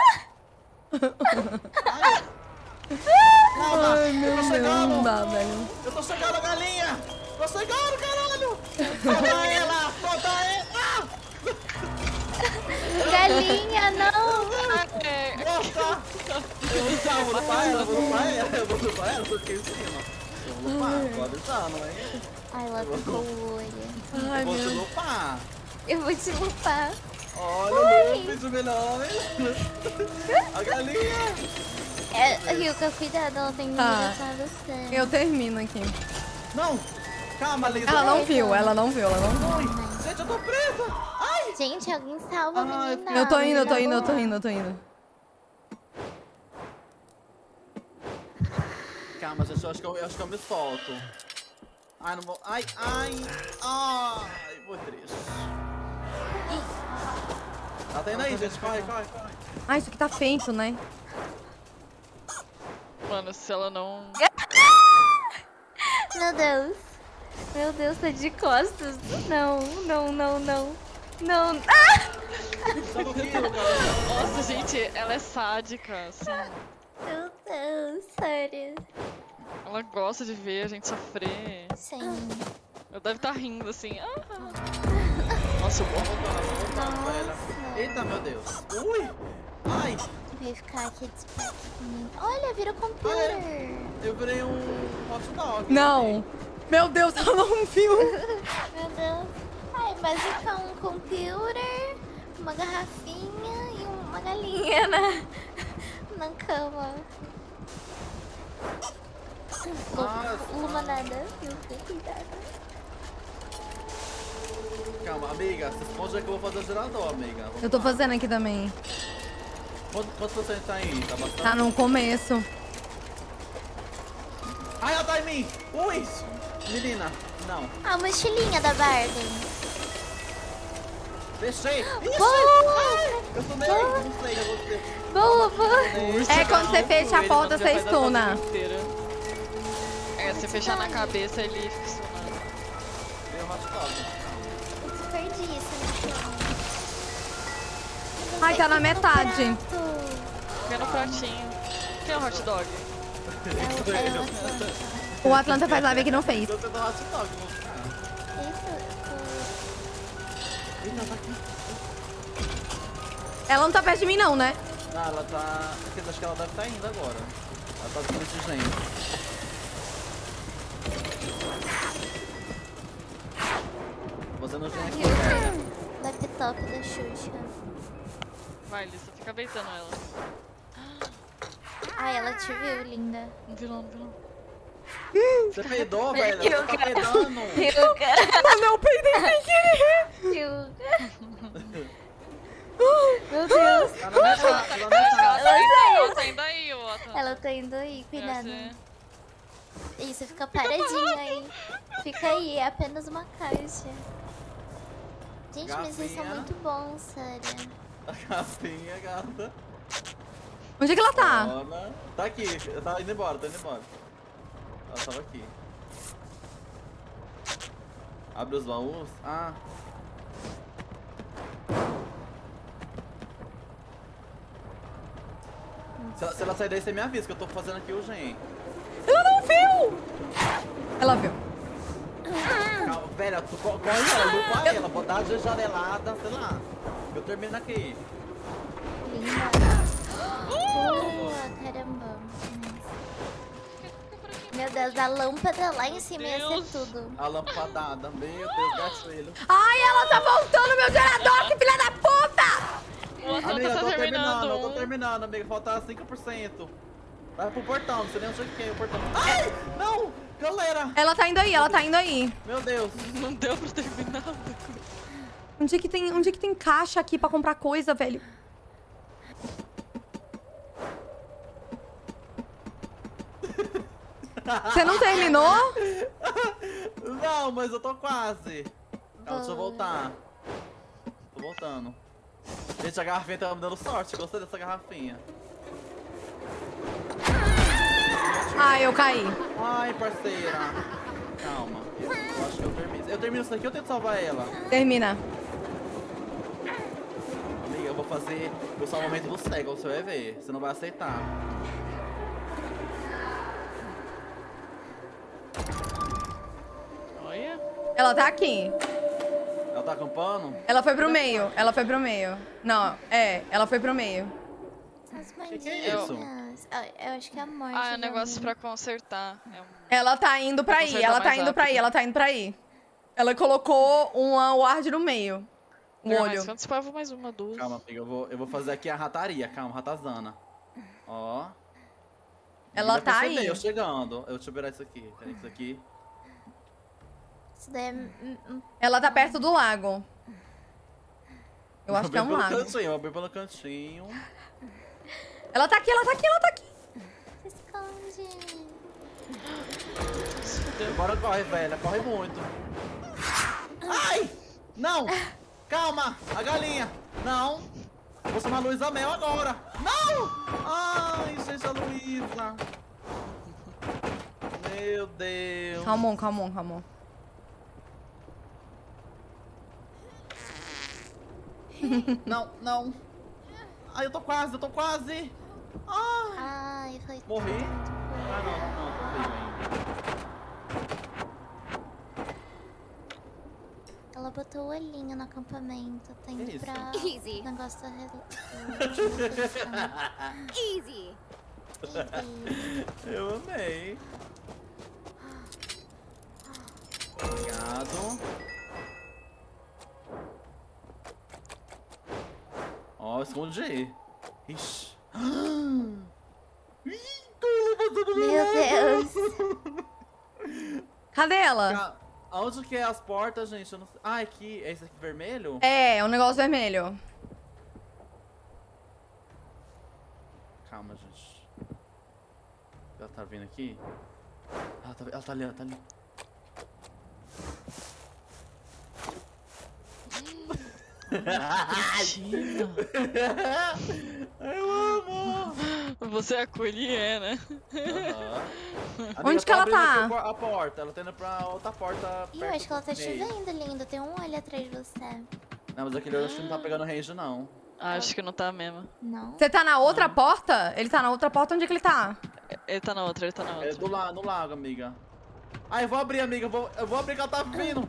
Calma, Ai, meu eu tô Deus, não chegando. dá, velho. Eu tô chegando, galinha. Tô chegando, caralho. Solta ela, solta ela. Galinha, não. É, Nossa. Eu vou lupar ela, porque eu fiquei em cima. Eu vou lupar, pode usar, não é? Ai, ela pegou o olho. Ai, Eu vou te meu. lupar. Eu vou te lupar. Olha o lupe de milhões. A galinha. Ryuka, cuidado, ela tem medo Tá. com você. Eu termino aqui. Não, calma, Lisa. Ela não viu, ela não viu, ela não viu. Ai, gente, eu tô presa. Ai. Gente, alguém salva a Ai, menina. Eu tô indo, eu tô menina indo, eu tô boa. indo, eu tô indo. Calma, gente, eu acho que eu me solto. Ai, não vou. Ai, vou triste. Ela tá indo aí, gente. Corre. Ah, isso aqui tá feito, né? mano, se ela não... Meu Deus. Meu Deus, tá de costas. Não. Não. Ah! Nossa, gente, ela é sádica, assim. Meu Deus, sério. Ela gosta de ver a gente sofrer. Sim. Ela deve estar rindo, assim. Nossa, eu morro. Nossa. Eita, meu Deus. Ui. Ai, Vai ficar aqui desperto comigo. Olha, vira computer. eu virei um hot dog. Não! Meu Deus, ela não viu! Meu Deus. Ai, vai ficar um computer, uma garrafinha e uma galinha na cama. Nossa. Lumanada, meu Deus, cuidado. Calma, amiga. Se esconde que eu vou fazer o gerador, amiga. Vamos Eu tô lá. fazendo aqui também. Quantos você tá aí? Tá bastante? Tá no começo. Ai, ela tá em mim. Ui. Menina, não. A mochilinha da Barbie. Deixei. Boa! Eu tô nele. Não sei, eu vou ter. Boa. É quando você fecha a porta, você estuna. É, se fechar na cabeça, ele fica stunando. Meu hot dog. Desperdício, né? Ai, tá na metade. Fica no pratinho. Quem é o hot dog? O Atlanta faz live que não fez. Eu tô dando hot dog, vou ficar. Eita, ela tá aqui. Ela não tá perto de mim, não, né? Não, ela tá... Acho que ela deve estar indo agora. Ela tá ficando de gente. Fazendo gente aqui, velho. Laptop da Xuxa. Vai, Lisa, fica beitando ela. Ai, ela te viu, linda. Não vilão, não vilão. Você peidou, velho? Você tá peidando. Ryuka. Mano, eu peidei sem querer. Ryuka. Meu Deus. Tá na metade, tá na metade. Ela tá indo aí, ó. Ela tá indo aí, cuidado. Deve Isso, fica paradinha aí. Fica aí, é apenas uma caixa. Gente, mas vocês são Garfinha. muito bons, sério. A capinha, gata. Onde é que ela tá? Tá aqui. Tá indo embora, tá indo embora. Ela tava aqui. Abre os baús. Ah. Se ela sair daí, você me avisa que eu tô fazendo aqui o gen. Ela não viu! Ela viu. Calma, velho, tu corre ela, lupa ela, vou dar de janelada, sei lá. Eu termino aqui. Linda. Boa, caramba. Meu Deus, a lâmpada lá em cima ia ser tudo. A lampadada, meu Deus, gatilho. Ai, ela tá voltando, meu gerador, que filha da puta! O outro Amiga, tá terminando. eu tô terminando, amiga, falta 5%. Vai pro portão, não sei nem onde que é o portão. Ai, não, galera. Ela tá indo aí, ela tá indo aí. Meu Deus. Não deu pra terminar. Onde é que tem caixa aqui pra comprar coisa, velho? Você não terminou? Não, mas eu tô quase. Calma, deixa eu voltar. Tô voltando. Gente, a garrafinha tá me dando sorte, gostei dessa garrafinha. Ai, eu caí. Ai, parceira. Calma. Eu acho que eu termino. Eu termino isso aqui, eu tento salvar ela. Termina. Amiga, eu vou fazer o salvamento do cego, você vai ver. Você não vai aceitar. Olha. Ela tá aqui. Ela tá acampando? Ela foi pro meio. Ela foi pro meio. Não, ela foi pro meio. As Que é isso? bandinhas. Eu acho que é a morte. Ah, é um da negócio mina. pra consertar. É um... Ela tá indo pra aí, Consertar ela tá mais indo pra aí, rápido. ela tá indo pra aí. Ela colocou o ward no meio. O Mas olho. quando spava mais uma, duas. Calma, amiga, eu vou fazer aqui a rataria. Calma, ratazana. Ó. Ela Ninguém vai tá perceber aí. Eu chegando. Eu vou te virar isso aqui. Peraí, isso aqui. Isso daí é... Ela tá perto do lago. Eu acho que é um pelo lago. cantinho, eu abri pelo cantinho. Ela tá aqui, ela tá aqui, ela tá aqui. Se esconde. Bora, corre, velha. Corre muito. Ai! Não! Calma! A galinha! Não! Vou chamar a Luísa Mel agora! Não! Ai, gente, a Luísa! Meu Deus! Calmon, calmon, calmon. Não, não! Ai, eu tô quase, eu tô quase! Ai! Ai, foi Morri? tanto. Ah, não, tô vivo ainda. Ela botou o olhinho no acampamento. Tá indo Que isso? pra... Easy. Negócio da... Easy. Eu amei. Obrigado. Ó, escondi. Ixi. Ih, tô levantando Meu Deus. Cadê ela? Aonde que é as portas, gente? Eu não sei. Ah, aqui. É esse aqui vermelho? É um negócio vermelho. Calma, gente. Ela tá vindo aqui? Ela tá ali, ela tá ali. Eu amo! Você é a Curie, né? Aham. Onde que ela tá? A porta, ela tá indo pra outra porta. Ih, eu perto acho que ela tá do te meio. vendo, lindo. Tem um olho atrás de você. Não, mas aquele olho acho que não tá pegando range, não. Ah, acho que não tá mesmo. Não? Você tá na outra porta? Ele tá na outra porta? Onde é que ele tá? Ele tá na outra, ele tá na É outra. no lago, amiga. Ah, eu vou abrir, amiga. Eu vou abrir que ela tá vindo.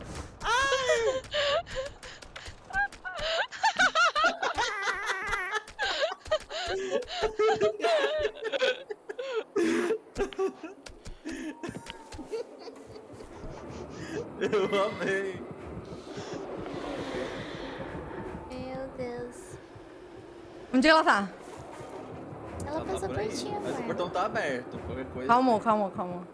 Eu amei. Meu Deus. Onde ela tá? Ela Ela tá passou por por aí. ti, Mas o amor. portão tá aberto. Qualquer coisa. Calma, calma, calma.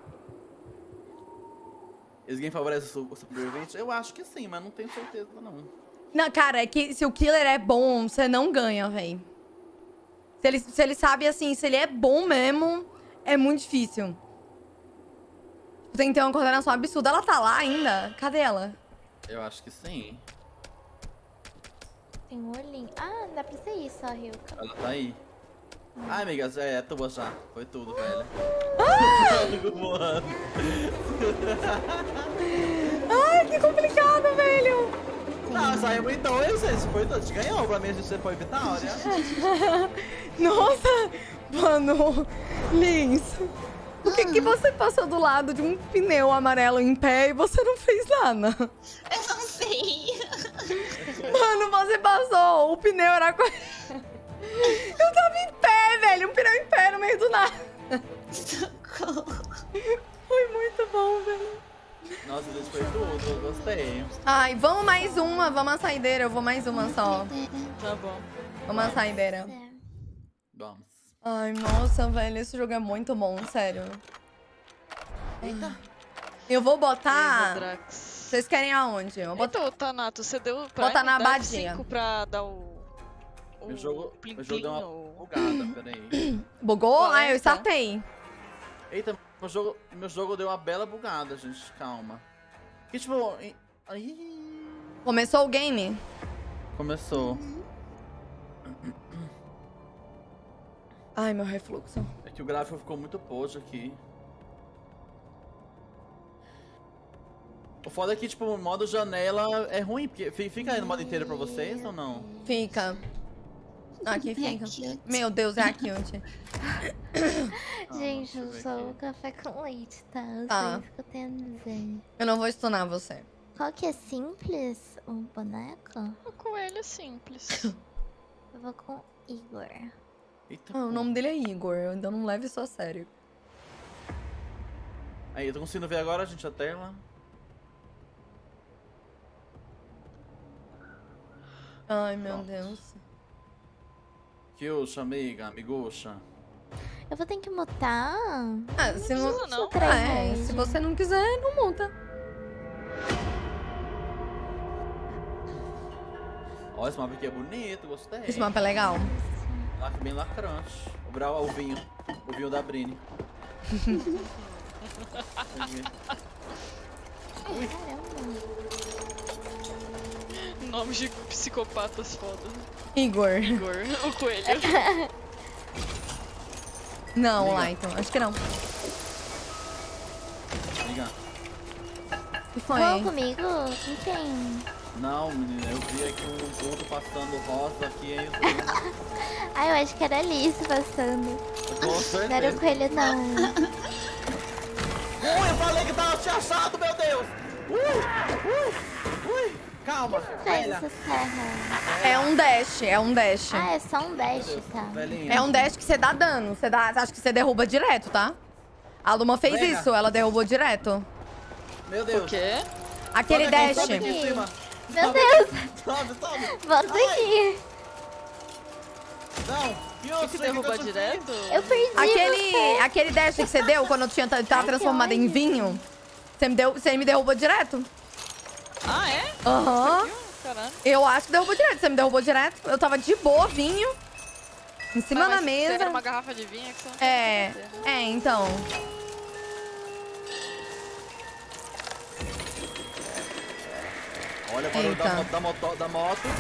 Eles favorecem o sobrevivente? Eu acho que sim, mas não tenho certeza, não. Não, cara, é que se o killer é bom, você não ganha, véi. Se ele sabe, assim, se ele é bom mesmo, é muito difícil. Tem que ter uma coordenação absurda. Ela tá lá ainda? Cadê ela? Eu acho que sim. Tem um olhinho. Ah, dá pra ser isso, ó, Ryuka. Ela tá aí. Ai, amigas, é tua já. Foi tudo, velho. Voando. Ai, que complicado, velho. Não, saímos em dois, gente. Foi tudo. A gente ganhou, pra mim a gente foi vitória. Nossa, mano. Liz, por que você passou do lado de um pneu amarelo em pé e você não fez nada? Eu não sei. Mano, você passou. O pneu era... Eu tava em pé, velho. Um pneu em pé no meio do nada. Socorro. Foi muito bom, velho. Nossa, gente, foi tudo. Eu gostei. Ai, vamos mais uma. Vamos a saideira. Eu vou mais uma só. Tá bom. Vamos a saideira. Vamos. Ai, nossa, velho. Esse jogo é muito bom, sério. Eita. Eu vou botar... Drax. Vocês querem aonde? Eu vou botar... Então, Thanato, você deu pra Botar na dar abadia. 5 pra dar o Meu jogo deu uma o... bugada, peraí. Bugou? Qual é, Ah, eu então? startei. Eita, meu jogo deu uma bela bugada, gente. Calma. Que tipo... Aí... Começou o game? Começou. Ai, meu refluxo. É que o gráfico ficou muito pojo aqui. O foda é que, tipo, o modo janela é ruim, porque fica aí no modo inteiro pra vocês ou não? Fica. Aqui É fica. cute. Meu Deus, é a cute. Gente, deixa eu eu ver sou aqui. café com leite, tá? Eu Tá. sei o que eu tenho a dizer. Eu não vou stunar você. Qual que é simples? O boneco? O coelho é simples. Eu vou com Igor. Eita, Ah, o pô. nome dele é Igor, eu ainda não levo isso a sério. Aí, eu tô conseguindo ver agora, gente, a tela. Ai, meu Pronto. Deus. Kyusha, amiga, amigucha. Eu vou ter que mutar? Ah, se não... precisa, não. Ah, é, se você não quiser, não monta. Ó, esse mapa aqui é bonito, gostei. Esse mapa é legal. Bem lacrante. O vinho. O vinho da Brini. Caramba. Nome de psicopatas foda. Igor. Igor, o coelho. Não, Liga. Lighton, acho que não. Liga. Que foi? Vão comigo? Quem tem? Não, menina, eu vi aqui um ponto passando rosa aqui, hein? Ah, eu acho que era a Alice passando. Com Não certeza. era o coelho, não. Eu falei que tava te achado, meu Deus! Ui! Calma, Faz velha. essa serra. É um dash, é um dash. Ah, é só um dash, tá? Velhinha. É um dash que você dá dano. Você dá, acho que você derruba direto, tá? A Luma fez Venha. isso, ela derrubou direto. Meu Deus. O quê? Aquele Sobe aqui, dash. sobe aqui em cima. Meu Sobe Deus! aqui. Sobe. Volta aqui. Não. O que derruba direto? Eu perdi você. Aquele dash que você deu quando eu tava transformada em vinho. Você me derrubou direto. Ah, é? Aham. Caralho. Eu acho que derrubou direto. Você me derrubou direto. Eu tava de boa, vinho. Em cima Mas da você mesa. era uma garrafa de vinho que você não É. tinha que fazer. É, então. Olha o barulho Eita. da moto. Nossa,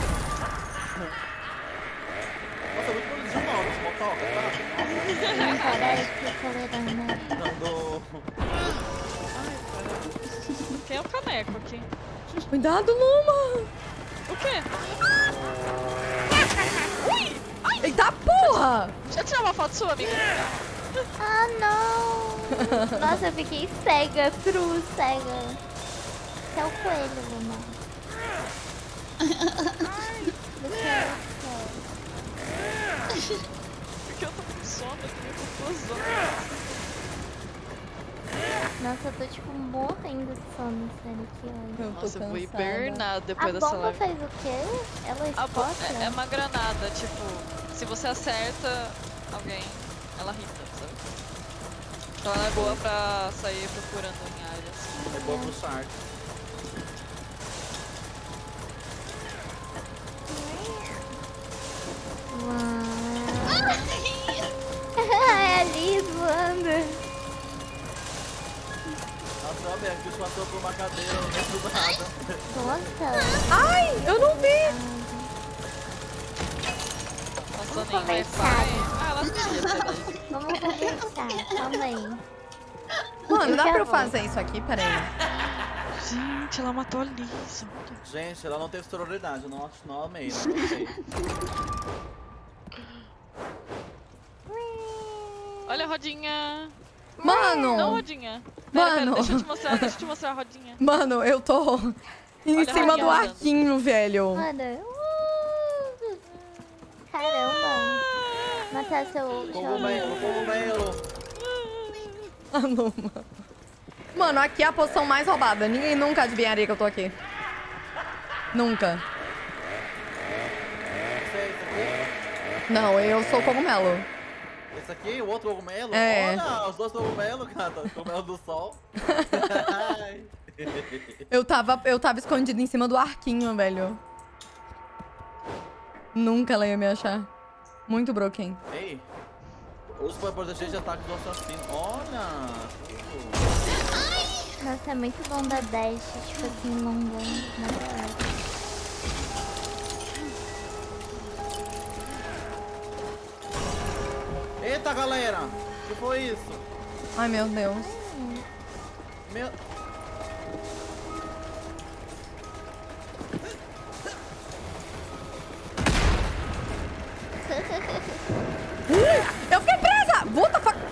muito barulho de moto, motoca, tá? Parece que eu falei da minha. Não, do... Quem é o caneco aqui? Cuidado, Luma. O quê? Eita porra. Deixa eu tirar uma foto sua, amiga. Ah, não! Nossa, eu fiquei cega, cega. Esse é o coelho, Luma. Porque eu tô com sono aqui, eu tô zoando. Nossa, eu tô tipo morrendo de sono, sério, que ódio. Eu tô Nossa, eu vou cansada. hibernar depois A dessa bomba live. faz o quê? Ela A bo- explode? é uma granada, tipo, se você acerta alguém, ela irrita, sabe? Então ela é boa pra sair procurando em áreas. É boa pro Shark. É ali voando. Nossa, olha, aqui o passou por uma cadeira no meio do nada. Nossa. Ai, eu não vi. Passando em Vamos Wi-Fi. conversar. Ah, ela Tá, calma aí. Mano, dá Já pra eu vou. fazer isso aqui? Pera aí. Gente, ela matou a Lisa. Gente, ela não teve sororidade, eu não amei, não gostei. Olha a rodinha. Mano! Não, rodinha. Mano. Pera, deixa eu te mostrar a rodinha. Mano, eu tô em Olha a cima do rodinha. arquinho, velho. Mano. Caramba. Matar seu Cogumelo. Ah, não, mano. Mano, aqui é a poção mais roubada. Ninguém nunca adivinharia que eu tô aqui. Nunca. Não, eu sou cogumelo. Esse aqui, o outro cogumelo? É. Olha, os dois cogumelos, cara. Cogumelo do sol. Eu tava escondido em cima do arquinho, velho. Nunca ela ia me achar. Muito broken. Ei, usa para proteger de ataques do assassino. Olha! Nossa, é muito bom da dash, tipo assim, longa. Na verdade. Eita, galera! O que foi isso? Ai, meu Deus. Meu... Eu fiquei presa! What the fuck?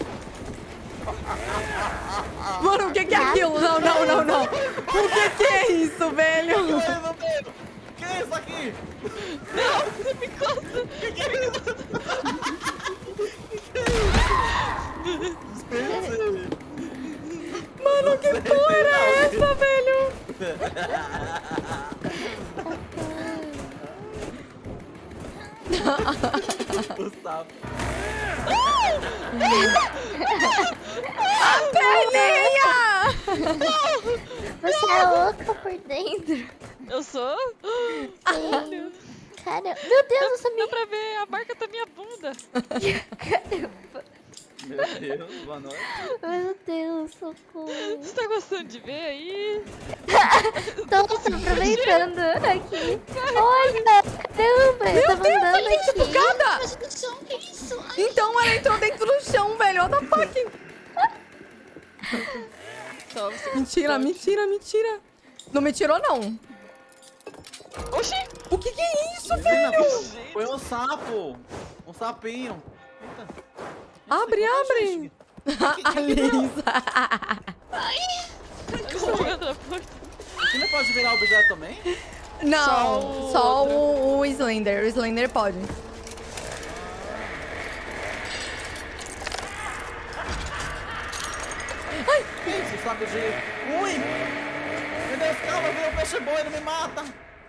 Mano, o que é aquilo? Não, não, não, não. O que é isso, velho? O que é isso aqui? Não, você me conta. Que é isso? Mano, que porra é essa, velho? Gustavo. A perninha! Você é louca por dentro. Eu sou? Sim. Cara, meu Deus, eu Dá sabia. pra ver a marca da minha bunda. Caramba. Meu Deus, boa noite. Meu Deus, socorro. Você tá gostando de ver aí? Tô aproveitando aqui. Olha, caramba, eu tava andando aqui. Cada! Mas do chão, que isso? Ai, Então ela entrou dentro do chão, velho. What the fuck? Só você... Mentira, mentira, mentira. Não me tirou, não. Oxi! O que é isso, Menina, velho? foi um sapo. Um sapinho. Eita. Abre, abre. A Lisa. Jogando a porta. Você não pode virar objeto também? Não, só o Slender. O Slender pode. Que isso, saco de... Ui! Meu Deus, calma, veio o peixe boi, não me mata!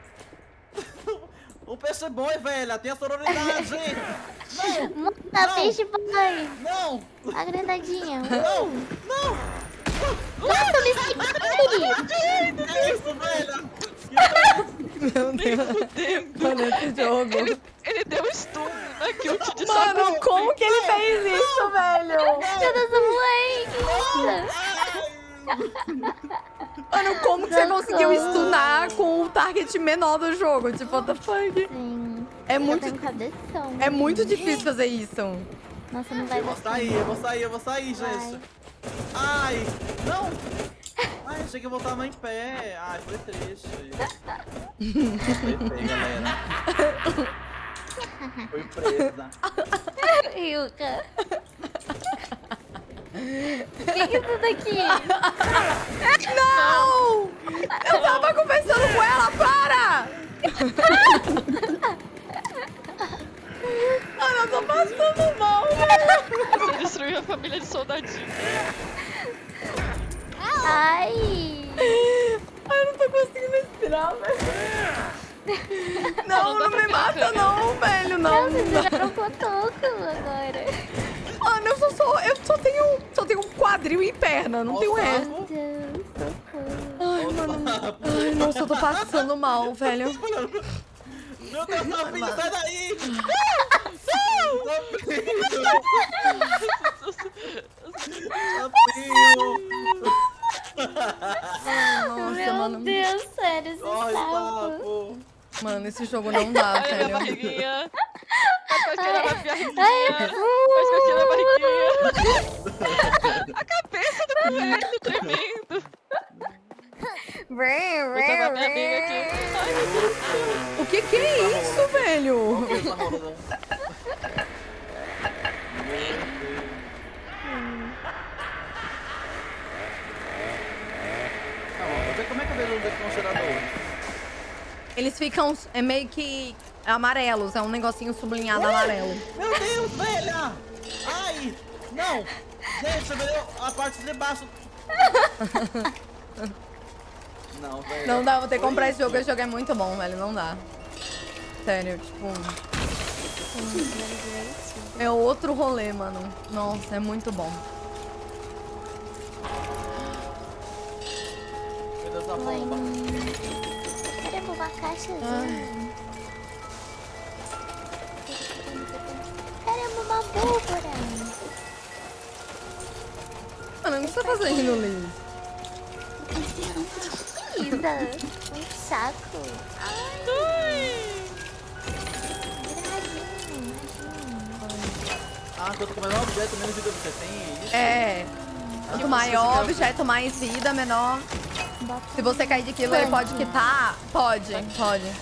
O peixe boi, velha, tem a sororidade! Não! Tá, peixe boy. Não! Agradadinha. Não! Não! Nossa, me segurei. Que isso, velha? Meu Deus. Mano, esse jogo. Ele deu stun na kilt de Mano, como que ele fez isso, velho? Meu Deus, eu voei. Que isso? Mano, como que você conseguiu stunar com o target menor do jogo? Tipo, what the fuck? Sim. É muito, Eu tenho cabeção. é muito difícil fazer isso. Nossa, não vai Eu vou dar sair, eu vou sair, eu vou sair, Vai. gente! Ai! Não! Ai, achei que eu voltava em pé! Ai, foi triste! Apertei, galera! Fui presa! Yuka. O que é isso daqui? Não! Eu tava conversando com ela, para! Mano, eu tô passando mal, velho. Você destruiu a família de soldadinho. Ai. Ai, eu não tô conseguindo respirar, velho. Não, não me mata não, velho. Não, Nossa, não você dá. já trocou toco agora. Mano, eu só tenho quadril e perna, não tenho resto. Meu Deus, socorro. Ai, mano. Ai, nossa, eu tô passando mal, velho. Meu Deus, sapinho, sai daí! Sapinho! Nossa, Meu mano. Deus, sério, esse Corre, sapo. sapo! Mano, esse jogo não dá, Olha a minha velho. barriguinha. cosquinha na barriguinha. Faz cosquinha na barriguinha. A cabeça do coelho tremendo. Vou chamar minha amiga aqui. Ai, meu Deus do céu. O que é isso, velho? Essa roda. Como é que eu vejo onde é um cheirador? Eles ficam meio que amarelos, é um negocinho sublinhado amarelo. Meu Deus, velha! Ai! Não! Gente, você viu a parte de baixo. Não, velho. Não dá, vou ter que comprar esse jogo é muito bom, velho, não dá. Sério, tipo... É outro rolê, mano. Nossa, é muito bom. Meu Deus, a bomba. Queremos uma caixazinha. Queremos uma abóbora. Mano, o que você tá fazendo, Liz? Isa, um saco. Ai. Radinho. Ah, quanto maior o objeto, menos vida você tem, é isso? É. Quanto maior o objeto, mais vida, menor. Se você cair de quilo, ele pode quitar? Pode. Entendi.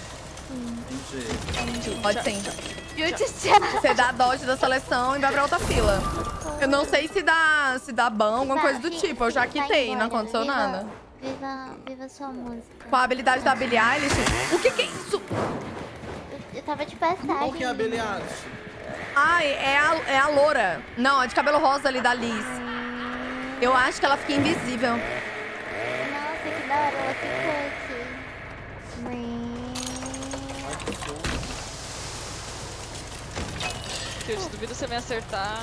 Pode sim. Tchau. Você dá dodge da seleção e vai pra outra fila. Eu não sei se dá ban, alguma coisa do tipo. Eu já quitei, não aconteceu nada. Viva sua música. Com a habilidade da Billie Eilish. O que é isso? Eu tava de passagem. Qual que é a Billie Eilish? Ai, é a loura. Não, a de cabelo rosa ali da Liz. Eu acho que ela fica invisível. Nossa, que da hora, ela ficou aqui. Eu duvido você me acertar.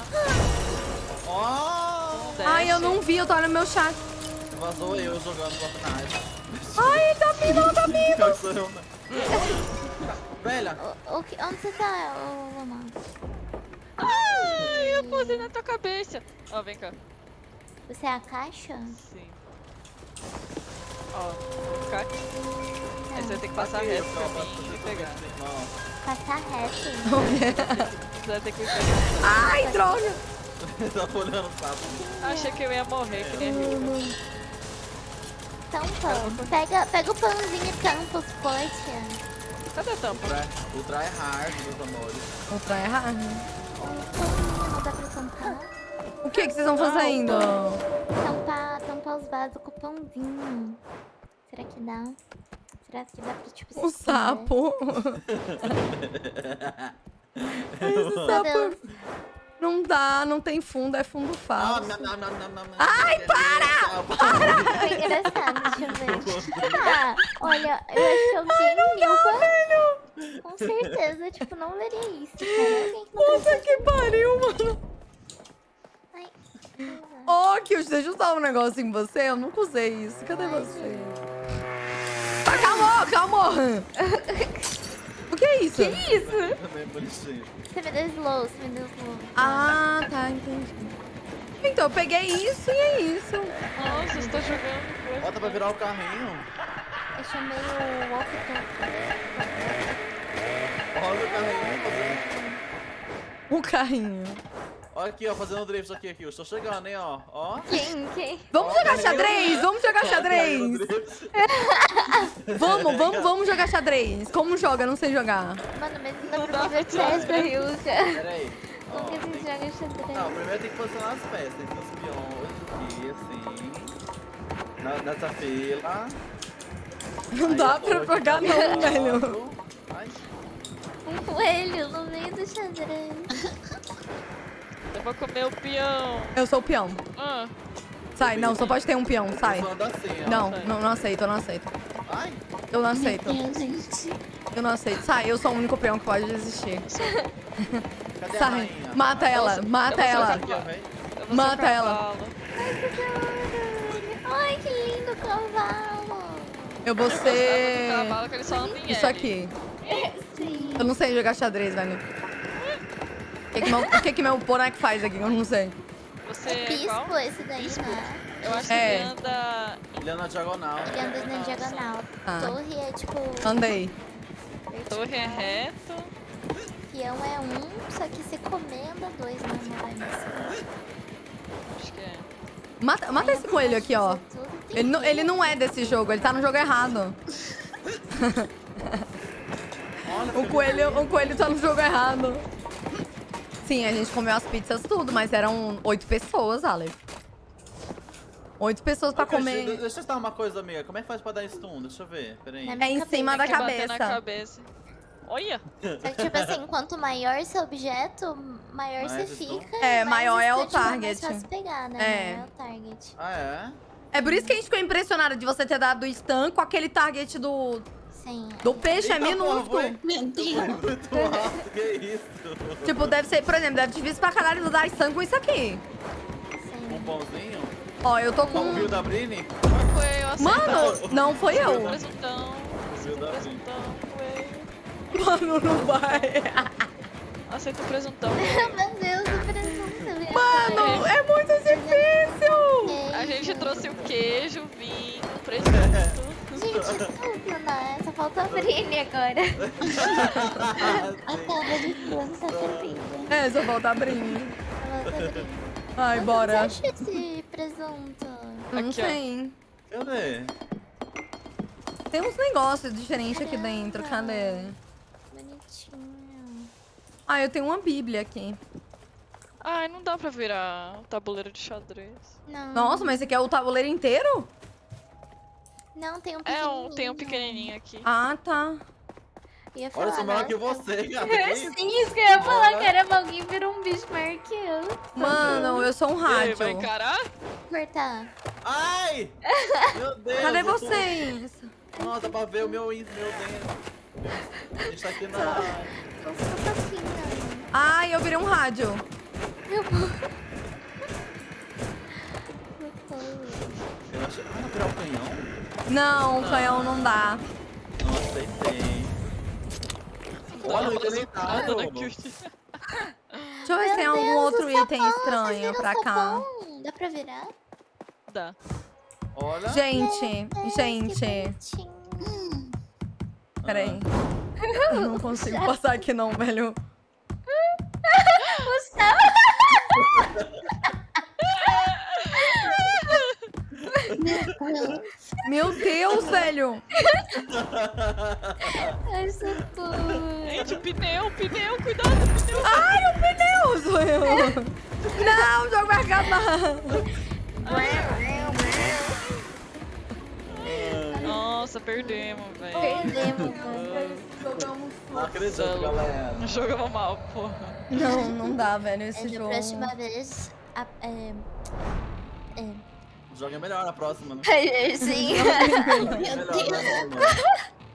Oh! Ai, eu não vi, eu tô olhando meu chat. Vazou eu jogando Fortnite. Ai, tá vindo, tá vindo. Sou eu, né? Velha! Onde você tá, Lama? Ai, eu posei na tua cabeça. Ó, vem cá. Você é a caixa? Sim. Ó, vou ficar aqui. Aí você vai ter que passar reto pra mim e pegar. Não. Passar reto? Você vai ter que me pegar. Ai, droga. Tá olhando o sapo. Achei que eu ia morrer, que nem rica. Tampa. Pega o pãozinho e tampa os poxa. Cadê a tampa? O try é hard, meus amores. Vou pra errar. O pãozinho não dá pra tampar? O que vocês estão fazendo? Tampar os vasos com o pãozinho. Será que dá? Será que dá pra, tipo, O se sapo. Esse Meu sapo. Deus. Não dá, não tem fundo, é fundo falso. Não. Ai, para! Foi engraçado, deixa eu ver. Ah, olha, eu acho que alguém Milva, com certeza, tipo, não leria isso, cara. Alguém que não Puta que pariu, mano. Ai, Ó, Kios, deixa eu usar um negócio em você. Eu nunca usei isso. Cadê você? Ah, calma! O que é isso? você me deu slow, Ah, tá, entendi. Então, eu peguei isso e é isso. Nossa, você tá jogando. Bota pra virar o carrinho. Eu chamei o walkie-talkie. Olha o carrinho. O carrinho. Olha aqui, ó, fazendo drift aqui. Eu estou chegando, hein, ó. Ó. Quem? Vamos jogar xadrez? Vamos jogar xadrez? Vamos jogar xadrez. Como joga? Não sei jogar. Mano, mas não dá pra ver testa, Ryuka. Pera aí. Como que a gente joga xadrez? Não, primeiro tem que posicionar as peças. Tem que ter os peões aqui, assim. Nessa fila. Não dá pra jogar não, velho. Ai, Um coelho no meio do xadrez. Eu vou comer o peão. Eu sou o peão. Ah, Sai, não, só pode ter um peão, sai. falando assim, ó. Não aceito, eu não aceito. Ai, Eu não aceito. Meu Deus, gente. Eu não aceito. Sai, eu sou o único peão que pode existir. cadê a Sai, rainha? mata ela, mata ela. Aqui, ó, vem. eu vou Mata ser ela. cavalo. Ai, que lindo cavalo. Eu vou ser Cavalo que ele só anda em isso L. aqui. Sim. Eu não sei jogar xadrez, velho. O que que meu boneco faz aqui? Eu não sei. Você é qual? Pisco esse daí, né? Eu acho que É. ele anda... Ele é na diagonal. Ele anda na diagonal. Ah. Torre é tipo... Andei. Torre é reto. escorpião é 1, só que você comenda 2, não vai mais. Acho que é. Mata esse coelho aqui, ó. Ele não é desse jogo, ele tá no jogo errado. Olha, O coelho tá no jogo errado. Sim, a gente comeu as pizzas tudo, mas eram 8 pessoas, Aleph. 8 pessoas pra comer. Deixa eu testar uma coisa, amiga. Como é que faz pra dar stun? Deixa eu ver. Pera aí. Na É em cima da Tem que bater na cabeça. cabeça. Olha! Só que, tipo assim, quanto maior seu objeto, maior Mais você stun? fica. É, e mais maior é o stun, tipo, target. mais fácil pegar, né? É. Maior é o target. Ah, é? É por isso que a gente ficou impressionada de você ter dado stun com aquele target do Sim. peixe, é Eita, porra, minúsculo. foi Meu Deus. muito alto, que isso? Tipo, deve ser, por exemplo, deve te difícil pra caralho dar stun com isso aqui. Um Sim. pãozinho? Ó, eu tô com... Com o Rio da Brini? Foi eu Mano, não foi eu. Presuntão. Aceita o presuntão, foi. Mano, não vai. Aceita o presuntão. Meu Deus, o presunto. Mano, é muito difícil. A gente trouxe o queijo, vinho, presunto. Gente, tudo, né? Só faltou a Brini agora. A tábua de fruta tá servida. É, só falta abrir. Ai, Onde bora. você achou esse presunto? Não Aqui, ó. sei. Cadê? Tem uns negócios diferentes aqui dentro. Cadê? Bonitinho. Ah, eu tenho uma bíblia aqui. Ai, não dá pra virar um tabuleiro de xadrez. Não. Nossa, mas você quer o tabuleiro inteiro? Não, tem um É, pequenininho. tem um pequenininho aqui. Ah, tá. Ia Olha, eu sou maior que nossa. você, gata. Que isso? Sim, isso que eu ia falar, Olha. caramba, alguém virou um bicho maior que eu. Mano, eu sou um E aí, rádio. vai encarar? Cortar. Ai! Meu Deus! Cadê eu tô- vocês? Nossa, dá pra ver o meu dentro. A gente tá aqui na... Tô fofinha. Ai, eu virei um rádio. Meu bom. Eu achei... Ah, tirar o canhão? Não, o canhão não dá. Não aceitei. Olha o inventário. Deixa eu ver se tem algum outro item estranho pra cá. Dá pra virar? Dá. Olha. Gente. Bonitinho. Peraí. Eu não consigo passar aqui não, velho. Meu Deus, velho. Ai, socorro. Gente, pneu, cuidado, pneu. Ai, o pneu sou eu. Não, o jogo vai acabar. Nossa, perdemos, velho. Perdemos, mano. Não acredito, galera. Jogamos mal, porra. Não dá, velho, É, esse da jogo. próxima vez. Joga melhor na próxima, né? Sim. Melhor, né, mano?